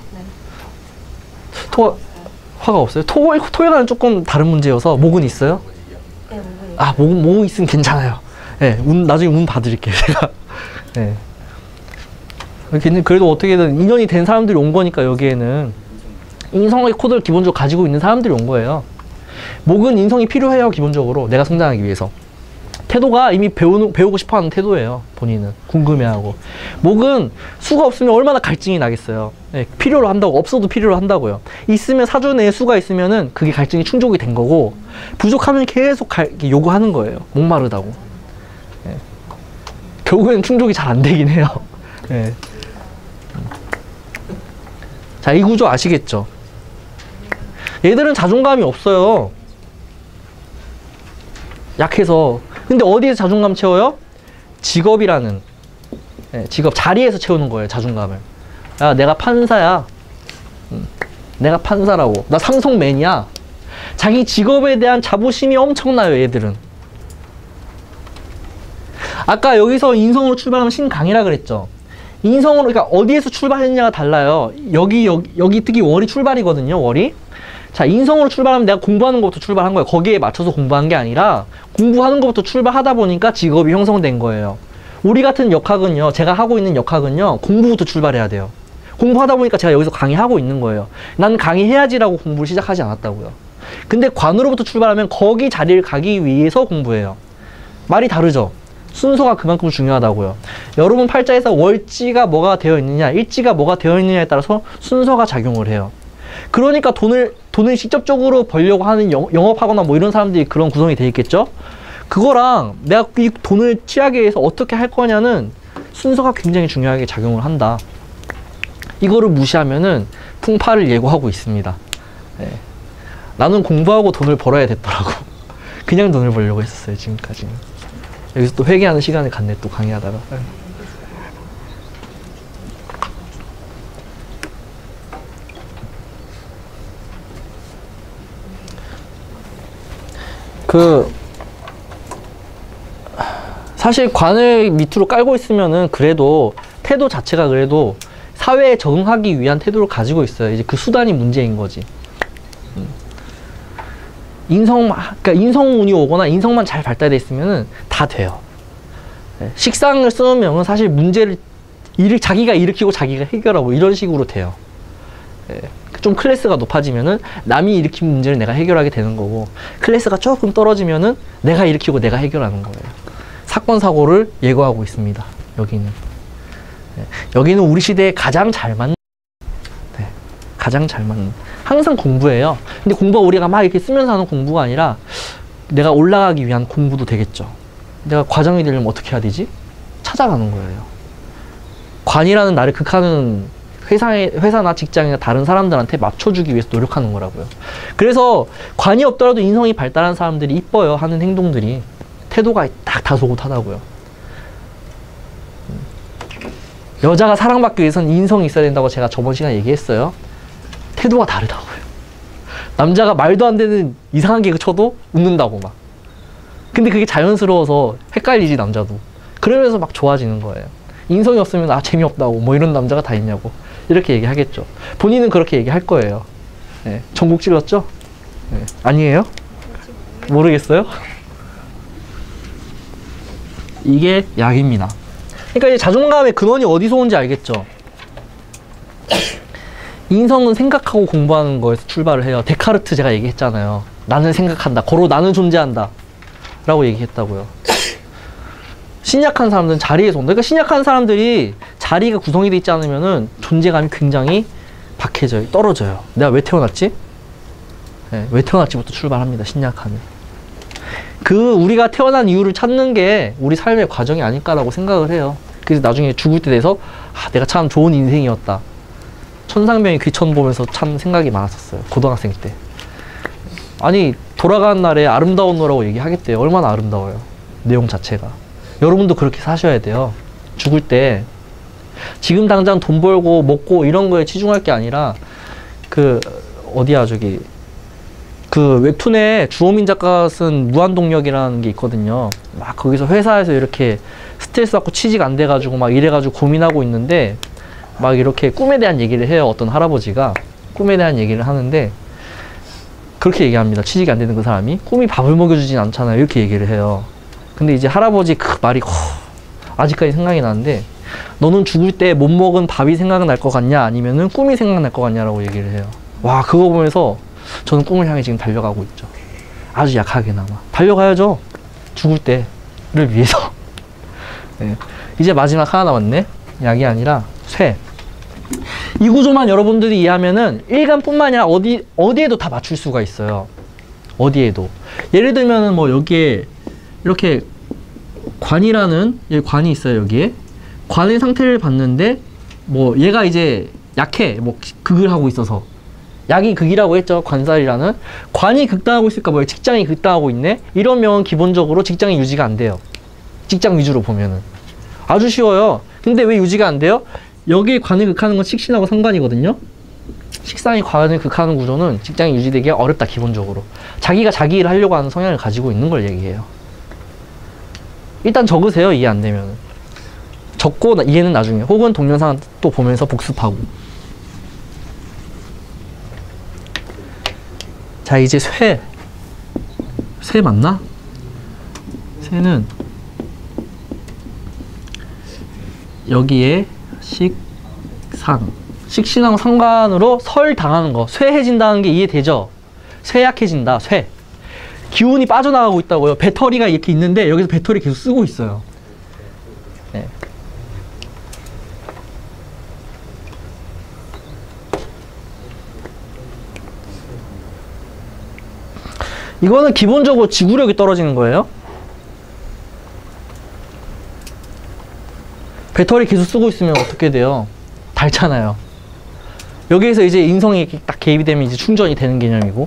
네. 화가 없어요? 토일간은 조금 다른 문제여서 목은 있어요? 네, 목은 아, 뭐 있으면 괜찮아요. 예, 나중에 운 봐드릴게요, 제가. 예. 그래도 어떻게든 인연이 된 사람들이 온 거니까, 여기에는. 인성의 코드를 기본적으로 가지고 있는 사람들이 온 거예요. 목은 인성이 필요해요, 기본적으로. 내가 성장하기 위해서. 태도가 이미 배우고 싶어 하는 태도예요, 본인은. 궁금해하고. 목은 수가 없으면 얼마나 갈증이 나겠어요. 예, 필요로 한다고, 없어도 필요로 한다고요. 있으면 사주 내에 수가 있으면은 그게 갈증이 충족이 된 거고, 부족하면 계속 요구하는 거예요. 목마르다고. 예. 결국에는 충족이 잘 안 되긴 해요. 예. 자, 이 구조 아시겠죠? 얘들은 자존감이 없어요. 약해서. 근데 어디에서 자존감 채워요? 직업이라는, 예, 직업, 자리에서 채우는 거예요, 자존감을. 야, 내가 판사야. 내가 판사라고. 나 삼성맨이야. 자기 직업에 대한 자부심이 엄청나요, 얘들은. 아까 여기서 인성으로 출발하면 신강이라 그랬죠. 인성으로, 그러니까 어디에서 출발했느냐가 달라요. 여기 특히 월이 출발이거든요, 월이. 자, 인성으로 출발하면 내가 공부하는 것부터 출발한 거예요. 거기에 맞춰서 공부한 게 아니라 공부하는 것부터 출발하다 보니까 직업이 형성된 거예요. 우리 같은 역학은요, 제가 하고 있는 역학은요, 공부부터 출발해야 돼요. 공부하다 보니까 제가 여기서 강의하고 있는 거예요. 난 강의해야지라고 공부를 시작하지 않았다고요. 근데 관으로부터 출발하면 거기 자리를 가기 위해서 공부해요. 말이 다르죠? 순서가 그만큼 중요하다고요. 여러분 팔자에서 월지가 뭐가 되어 있느냐, 일지가 뭐가 되어 있느냐에 따라서 순서가 작용을 해요. 그러니까 돈을 직접적으로 벌려고 하는 영업하거나 뭐 이런 사람들이 그런 구성이 되어 있겠죠? 그거랑 내가 이 돈을 취하기 위해서 어떻게 할 거냐는 순서가 굉장히 중요하게 작용을 한다. 이거를 무시하면은 풍파를 예고하고 있습니다. 네. 나는 공부하고 돈을 벌어야 됐더라고. 그냥 돈을 벌려고 했었어요, 지금까지는. 여기서 또 회개하는 시간을 갖네, 또 강의하다가. 사실 관을 밑으로 깔고 있으면은 그래도 태도 자체가 그래도 사회에 적응하기 위한 태도를 가지고 있어요. 이제 그 수단이 문제인 거지. 그러니까 인성운이 오거나 인성만 잘 발달돼 있으면은 다 돼요. 식상을 쓰는 명은 사실 문제를 자기가 일으키고 자기가 해결하고 이런 식으로 돼요. 좀 클래스가 높아지면은 남이 일으킨 문제를 내가 해결하게 되는 거고, 클래스가 조금 떨어지면은 내가 일으키고 내가 해결하는 거예요. 사건 사고를 예고하고 있습니다. 여기는. 여기는 우리 시대에 가장 잘 맞는, 가장 잘 맞는. 항상 공부예요. 근데 공부가 우리가 막 이렇게 쓰면서 하는 공부가 아니라 내가 올라가기 위한 공부도 되겠죠. 내가 과정이 되려면 어떻게 해야 되지? 찾아가는 거예요. 관이라는 나를 극하는 회사나 직장이나 다른 사람들한테 맞춰주기 위해서 노력하는 거라고요. 그래서 관이 없더라도 인성이 발달한 사람들이 이뻐요, 하는 행동들이. 태도가 딱 다소곳하다고요. 여자가 사랑받기 위해서는 인성이 있어야 된다고 제가 저번 시간에 얘기했어요. 태도가 다르다고요. 남자가 말도 안 되는 이상한 개그 쳐도 웃는다고 막. 근데 그게 자연스러워서 헷갈리지, 남자도. 그러면서 막 좋아지는 거예요. 인성이 없으면 아, 재미없다고, 뭐 이런 남자가 다 있냐고 이렇게 얘기하겠죠. 본인은 그렇게 얘기할 거예요. 네. 전국 찔렀죠? 네. 아니에요? 모르겠어요? 이게 약입니다. 그러니까 이제 자존감의 근원이 어디서 오는지 알겠죠? 인성은 생각하고 공부하는 거에서 출발을 해요. 데카르트 제가 얘기했잖아요. 나는 생각한다. 고로 나는 존재한다. 라고 얘기했다고요. 신약한 사람들은 자리에서 온다. 그러니까 신약한 사람들이 자리가 구성이 되어 있지 않으면은 존재감이 굉장히 박해져요. 떨어져요. 내가 왜 태어났지? 네, 왜 태어났지부터 출발합니다. 신약함이. 우리가 태어난 이유를 찾는 게 우리 삶의 과정이 아닐까라고 생각을 해요. 그래서 나중에 죽을 때 돼서 아, 내가 참 좋은 인생이었다. 천상병이 귀천 보면서 참 생각이 많았었어요. 고등학생 때. 아니, 돌아가는 날에 아름다운 노라고 얘기하겠대요. 얼마나 아름다워요. 내용 자체가. 여러분도 그렇게 사셔야 돼요. 죽을 때 지금 당장 돈 벌고 먹고 이런 거에 치중할 게 아니라 웹툰에 주호민 작가가 쓴 무한동력이라는 게 있거든요. 막 거기서 회사에서 이렇게 스트레스 받고 취직 안 돼가지고 막 이래가지고 고민하고 있는데 막 이렇게 꿈에 대한 얘기를 해요. 어떤 할아버지가 꿈에 대한 얘기를 하는데 그렇게 얘기합니다. 취직이 안 되는 그 사람이. 꿈이 밥을 먹여주진 않잖아요. 이렇게 얘기를 해요. 근데 이제 할아버지 그 말이 아직까지 생각이 나는데, 너는 죽을 때 못 먹은 밥이 생각날 것 같냐 아니면은 꿈이 생각날 것 같냐라고 얘기를 해요. 와, 그거 보면서 저는 꿈을 향해 지금 달려가고 있죠. 아주 약하게나마 달려가야죠. 죽을 때를 위해서. 네. 이제 마지막 하나 남았네. 약이 아니라 쇠. 이 구조만 여러분들이 이해하면은 일간뿐만 아니라 어디에도 다 맞출 수가 있어요. 어디에도. 예를 들면은 뭐 여기에 이렇게 관이라는 관이 있어요. 여기에 관의 상태를 봤는데 뭐 얘가 이제 약해. 뭐 극을 하고 있어서 약이 극이라고 했죠. 관살이라는. 관이 극당하고 있을까 뭐야. 직장이 극당하고 있네. 이러면 기본적으로 직장이 유지가 안 돼요. 직장 위주로 보면은 아주 쉬워요. 근데 왜 유지가 안 돼요? 여기에 관을 극하는 건 식신하고 상관이거든요. 식상이 관을 극하는 구조는 직장이 유지되기가 어렵다. 기본적으로 자기가 자기 일을 하려고 하는 성향을 가지고 있는 걸 얘기해요. 일단 적으세요. 이해 안 되면 적고 이해는 나중에, 혹은 동영상 또 보면서 복습하고. 자, 이제 쇠 맞나? 쇠는 여기에 식신하고 상관으로 설당하는 거, 쇠해진다는 게 이해되죠? 쇠약해진다. 쇠 기운이 빠져나가고 있다고요. 배터리가 이렇게 있는데 여기서 배터리 계속 쓰고 있어요. 네. 이거는 기본적으로 지구력이 떨어지는 거예요. 배터리 계속 쓰고 있으면 어떻게 돼요? 닳잖아요. 여기에서 이제 인성이 딱 개입이 되면 이제 충전이 되는 개념이고.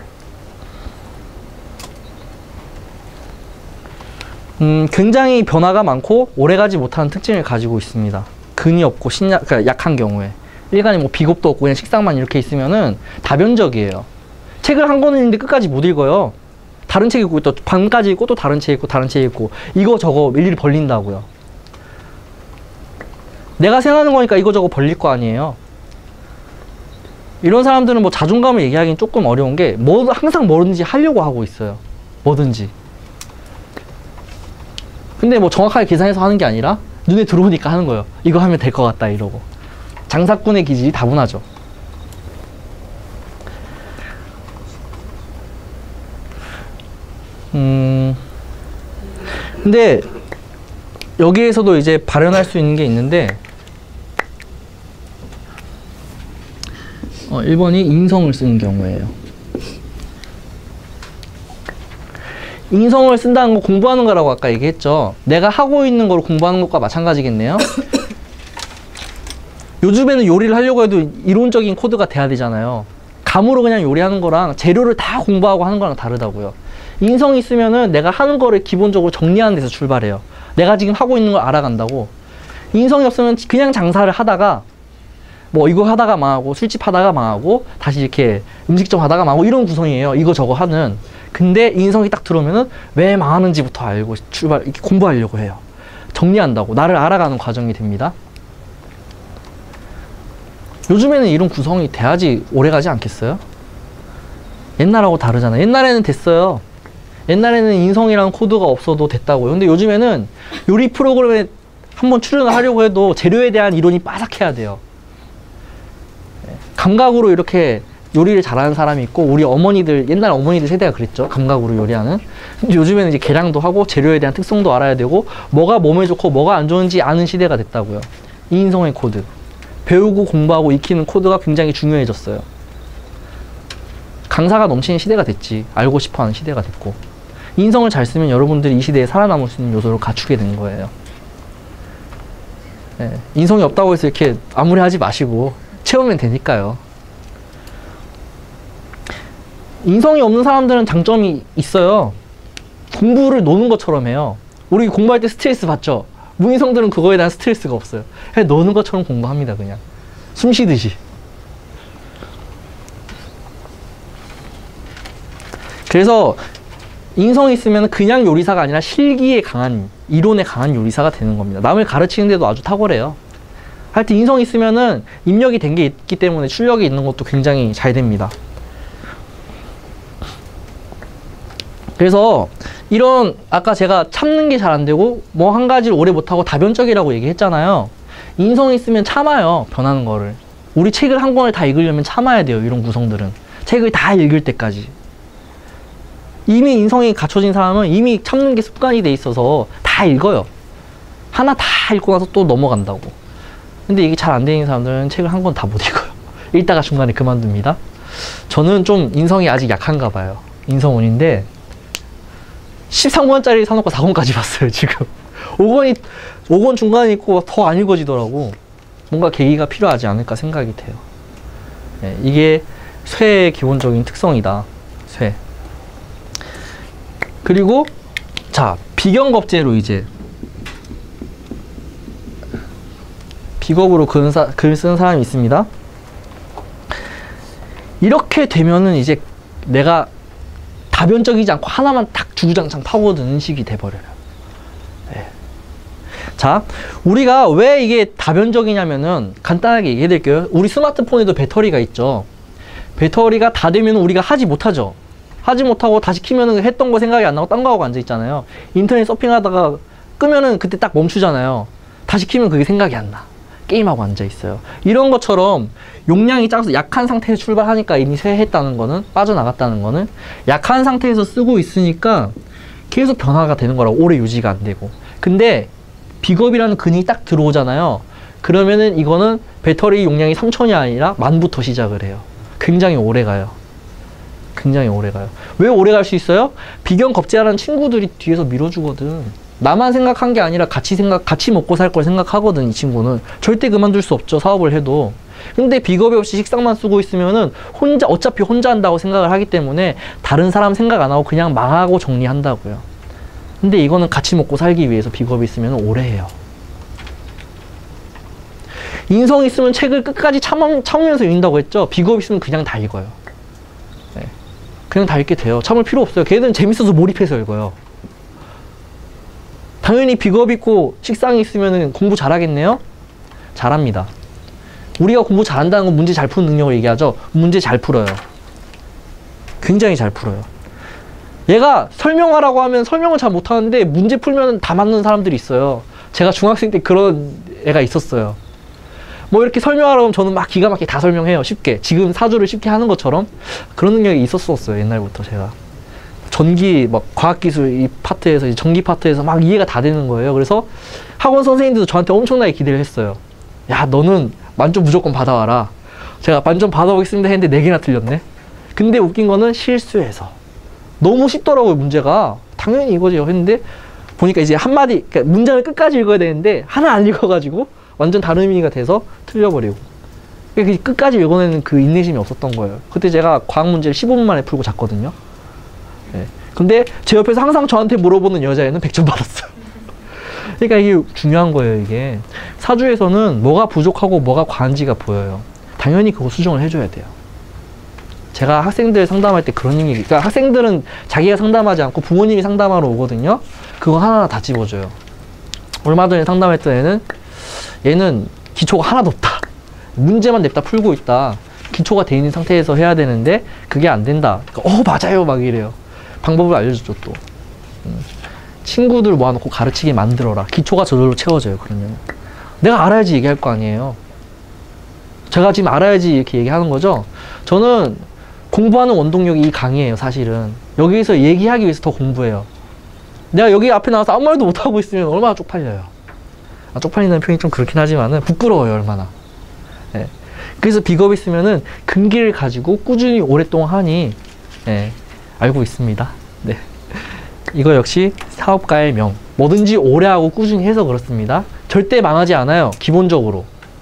굉장히 변화가 많고 오래가지 못하는 특징을 가지고 있습니다. 근이 없고 그러니까 약한 경우에. 일간에 뭐 비겁도 없고 그냥 식상만 이렇게 있으면은 다변적이에요. 책을 한 권을 읽는데 끝까지 못 읽어요. 다른 책 읽고 또 반까지 읽고 또 다른 책 읽고 다른 책 읽고 이거 저거 일일이 벌린다고요. 내가 생각하는 거니까 이거 저거 벌릴 거 아니에요. 이런 사람들은 뭐 자존감을 얘기하기는 조금 어려운 게 항상 뭐든지 하려고 하고 있어요. 뭐든지. 근데 뭐 정확하게 계산해서 하는 게 아니라 눈에 들어오니까 하는 거예요. 이거 하면 될 것 같다 이러고. 장사꾼의 기질이 다분하죠. 근데 여기에서도 이제 발현할 수 있는 게 있는데 1번이 인성을 쓰는 경우예요. 인성을 쓴다는 거 공부하는 거라고 아까 얘기했죠. 내가 하고 있는 걸 공부하는 것과 마찬가지겠네요. 요즘에는 요리를 하려고 해도 이론적인 코드가 돼야 되잖아요. 감으로 그냥 요리하는 거랑 재료를 다 공부하고 하는 거랑 다르다고요. 인성이 있으면은 내가 하는 거를 기본적으로 정리하는 데서 출발해요. 내가 지금 하고 있는 걸 알아간다고. 인성이 없으면 그냥 장사를 하다가 뭐 이거 하다가 망하고 술집 하다가 망하고 다시 이렇게 음식점 하다가 망하고 이런 구성이에요. 이거 저거 하는. 근데 인성이 딱 들어오면은 왜 망하는지부터 알고 이렇게 공부하려고 해요. 정리한다고. 나를 알아가는 과정이 됩니다. 요즘에는 이런 구성이 돼야지 오래가지 않겠어요? 옛날하고 다르잖아요. 옛날에는 됐어요. 옛날에는 인성이라는 코드가 없어도 됐다고요. 근데 요즘에는 요리 프로그램에 한번 출연을 하려고 해도 재료에 대한 이론이 빠삭해야 돼요. 감각으로 이렇게 요리를 잘하는 사람이 있고, 우리 어머니들, 옛날 어머니들 세대가 그랬죠. 감각으로 요리하는. 근데 요즘에는 이제 계량도 하고 재료에 대한 특성도 알아야 되고 뭐가 몸에 좋고 뭐가 안 좋은지 아는 시대가 됐다고요. 이 인성의 코드. 배우고 공부하고 익히는 코드가 굉장히 중요해졌어요. 강사가 넘치는 시대가 됐지. 알고 싶어하는 시대가 됐고. 인성을 잘 쓰면 여러분들이 이 시대에 살아남을 수 있는 요소를 갖추게 되는 거예요. 네. 인성이 없다고 해서 이렇게 아무리 하지 마시고 채우면 되니까요. 인성이 없는 사람들은 장점이 있어요. 공부를 노는 것처럼 해요. 우리 공부할 때 스트레스 받죠? 무인성들은 그거에 대한 스트레스가 없어요. 그냥 노는 것처럼 공부합니다. 그냥 숨 쉬듯이. 그래서 인성이 있으면 그냥 요리사가 아니라 실기에 강한, 이론에 강한 요리사가 되는 겁니다. 남을 가르치는 데도 아주 탁월해요. 하여튼 인성이 있으면은 입력이 된 게 있기 때문에 출력이 있는 것도 굉장히 잘 됩니다. 그래서 이런 아까 제가 참는 게 잘 안 되고 뭐 한 가지를 오래 못하고 다변적이라고 얘기했잖아요. 인성이 있으면 참아요. 변하는 거를. 우리 책을 한 권을 다 읽으려면 참아야 돼요. 이런 구성들은. 책을 다 읽을 때까지. 이미 인성이 갖춰진 사람은 이미 참는 게 습관이 돼 있어서 다 읽어요. 하나 다 읽고 나서 또 넘어간다고. 근데 이게 잘 안 되는 사람들은 책을 한 권 다 못 읽어요. 읽다가 중간에 그만둡니다. 저는 좀 인성이 아직 약한가 봐요. 인성운인데 13권짜리 사놓고 4권까지 봤어요, 지금. 5권 중간에 있고 더 안 읽어지더라고. 뭔가 계기가 필요하지 않을까 생각이 돼요. 네, 이게 쇠의 기본적인 특성이다. 쇠. 그리고, 자, 비경겁제로 이제. 비겁으로 글 쓰는 사람이 있습니다. 이렇게 되면은 이제 내가 다변적이지 않고 하나만 딱 주구장창 파고드는 식이 돼버려요. 네. 자, 우리가 왜 이게 다변적이냐면은 간단하게 얘기해 드릴게요. 우리 스마트폰에도 배터리가 있죠. 배터리가 다 되면 우리가 하지 못하죠. 하지 못하고 다시 키면은 했던 거 생각이 안 나고 딴 거 하고 앉아 있잖아요. 인터넷 서핑하다가 끄면은 그때 딱 멈추잖아요. 다시 키면 그게 생각이 안 나. 게임하고 앉아 있어요. 이런 것처럼 용량이 작아서 약한 상태에서 출발하니까 이미 쇠했다는 거는, 빠져나갔다는 거는 약한 상태에서 쓰고 있으니까 계속 변화가 되는 거라고. 오래 유지가 안 되고. 근데 비겁이라는 근이 딱 들어오잖아요. 그러면은 이거는 배터리 용량이 3000이 아니라 10,000부터 시작을 해요. 굉장히 오래 가요. 굉장히 오래 가요. 왜 오래 갈 수 있어요? 비경겁제하는 친구들이 뒤에서 밀어주거든. 나만 생각한 게 아니라 같이 먹고 살 걸 생각하거든, 이 친구는. 절대 그만둘 수 없죠, 사업을 해도. 근데 비겁이 없이 식상만 쓰고 있으면은 어차피 혼자 한다고 생각을 하기 때문에 다른 사람 생각 안 하고 그냥 망하고 정리한다고요. 근데 이거는 같이 먹고 살기 위해서 비겁이 있으면 오래 해요. 인성이 있으면 책을 끝까지 참으면서 읽는다고 했죠. 비겁이 있으면 그냥 다 읽어요. 네. 그냥 다 읽게 돼요. 참을 필요 없어요. 걔들은 재밌어서 몰입해서 읽어요. 당연히 비겁 있고 식상이 있으면 공부 잘하겠네요? 잘합니다. 우리가 공부 잘한다는 건 문제 잘 푸는 능력을 얘기하죠. 문제 잘 풀어요. 굉장히 잘 풀어요. 얘가 설명하라고 하면 설명을 잘 못하는데 문제 풀면 다 맞는 사람들이 있어요. 제가 중학생 때 그런 애가 있었어요. 뭐 이렇게 설명하라고 하면 저는 막 기가 막히게 다 설명해요. 쉽게. 지금 사주를 쉽게 하는 것처럼 그런 능력이 있었어요. 옛날부터 제가. 전기, 막 과학기술 이 파트에서, 전기 파트에서 막 이해가 다 되는 거예요. 그래서 학원 선생님들도 저한테 엄청나게 기대를 했어요. 야, 너는 만점 무조건 받아와라. 제가 만점 받아오겠습니다 했는데 4개나 틀렸네. 근데 웃긴 거는 실수해서. 너무 쉽더라고요, 문제가. 당연히 이거죠 했는데 보니까 이제 한마디, 그러니까 문장을 끝까지 읽어야 되는데 하나 안 읽어가지고 완전 다른 의미가 돼서 틀려버리고. 그러니까 끝까지 읽어내는 그 인내심이 없었던 거예요. 그때 제가 과학 문제를 15분 만에 풀고 잤거든요. 네. 근데 제 옆에서 항상 저한테 물어보는 여자애는 100점 받았어요. 그러니까 이게 중요한 거예요, 이게. 사주에서는 뭐가 부족하고 뭐가 과한지가 보여요. 당연히 그거 수정을 해줘야 돼요. 제가 학생들 상담할 때 그런 얘기, 그러니까 학생들은 자기가 상담하지 않고 부모님이 상담하러 오거든요. 그거 하나하나 다 집어줘요. 얼마 전에 상담했던 얘는 기초가 하나도 없다. 문제만 냅다 풀고 있다. 기초가 돼 있는 상태에서 해야 되는데 그게 안 된다. 그러니까 맞아요 막 이래요. 방법을 알려줬죠 또. 친구들 모아놓고 가르치게 만들어라. 기초가 저절로 채워져요. 그러면 내가 알아야지 얘기할 거 아니에요. 제가 지금 알아야지 이렇게 얘기하는 거죠. 저는 공부하는 원동력이 이 강의예요. 사실은 여기서 얘기하기 위해서 더 공부해요. 내가 여기 앞에 나와서 아무 말도 못하고 있으면 얼마나 쪽팔려요. 쪽팔린다는 표현이 좀 그렇긴 하지만은 부끄러워요. 얼마나. 네. 그래서 비겁이 있으면은 근기를 가지고 꾸준히 오랫동안 하니 알고 있습니다. 네. 이거 역시 사업가의 명. 뭐든지 오래 하고 꾸준히 해서 그렇습니다. 절대 망하지 않아요. 기본적으로.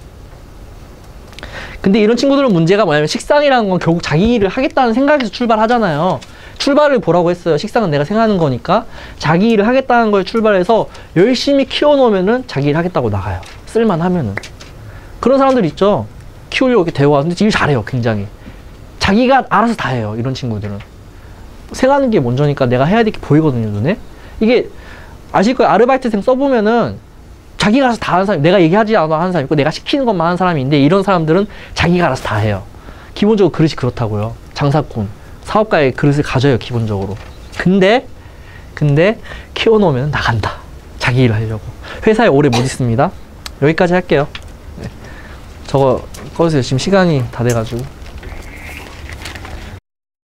근데 이런 친구들은 문제가 뭐냐면 식상이라는 건 결국 자기 일을 하겠다는 생각에서 출발하잖아요. 출발을 보라고 했어요. 식상은 내가 생각하는 거니까. 자기 일을 하겠다는 걸 출발해서 열심히 키워놓으면은 자기 일 하겠다고 나가요. 쓸만하면은. 그런 사람들 있죠. 키우려고 이렇게 데려와. 근데 일 잘해요. 굉장히. 자기가 알아서 다 해요. 이런 친구들은. 생각하는 게 먼저니까 내가 해야 될 게 보이거든요. 눈에. 이게 아실 거예요. 아르바이트생 써보면은 자기가 알아서 다 하는 사람, 내가 얘기하지 않아도 하는 사람 있고 내가 시키는 것만 하는 사람인데 이런 사람들은 자기가 알아서 다 해요. 기본적으로 그릇이 그렇다고요. 장사꾼, 사업가의 그릇을 가져요. 기본적으로. 근데 키워놓으면 나간다. 자기 일을 하려고. 회사에 오래 못 있습니다. 여기까지 할게요. 네. 저거 꺼주세요. 지금 시간이 다 돼가지고.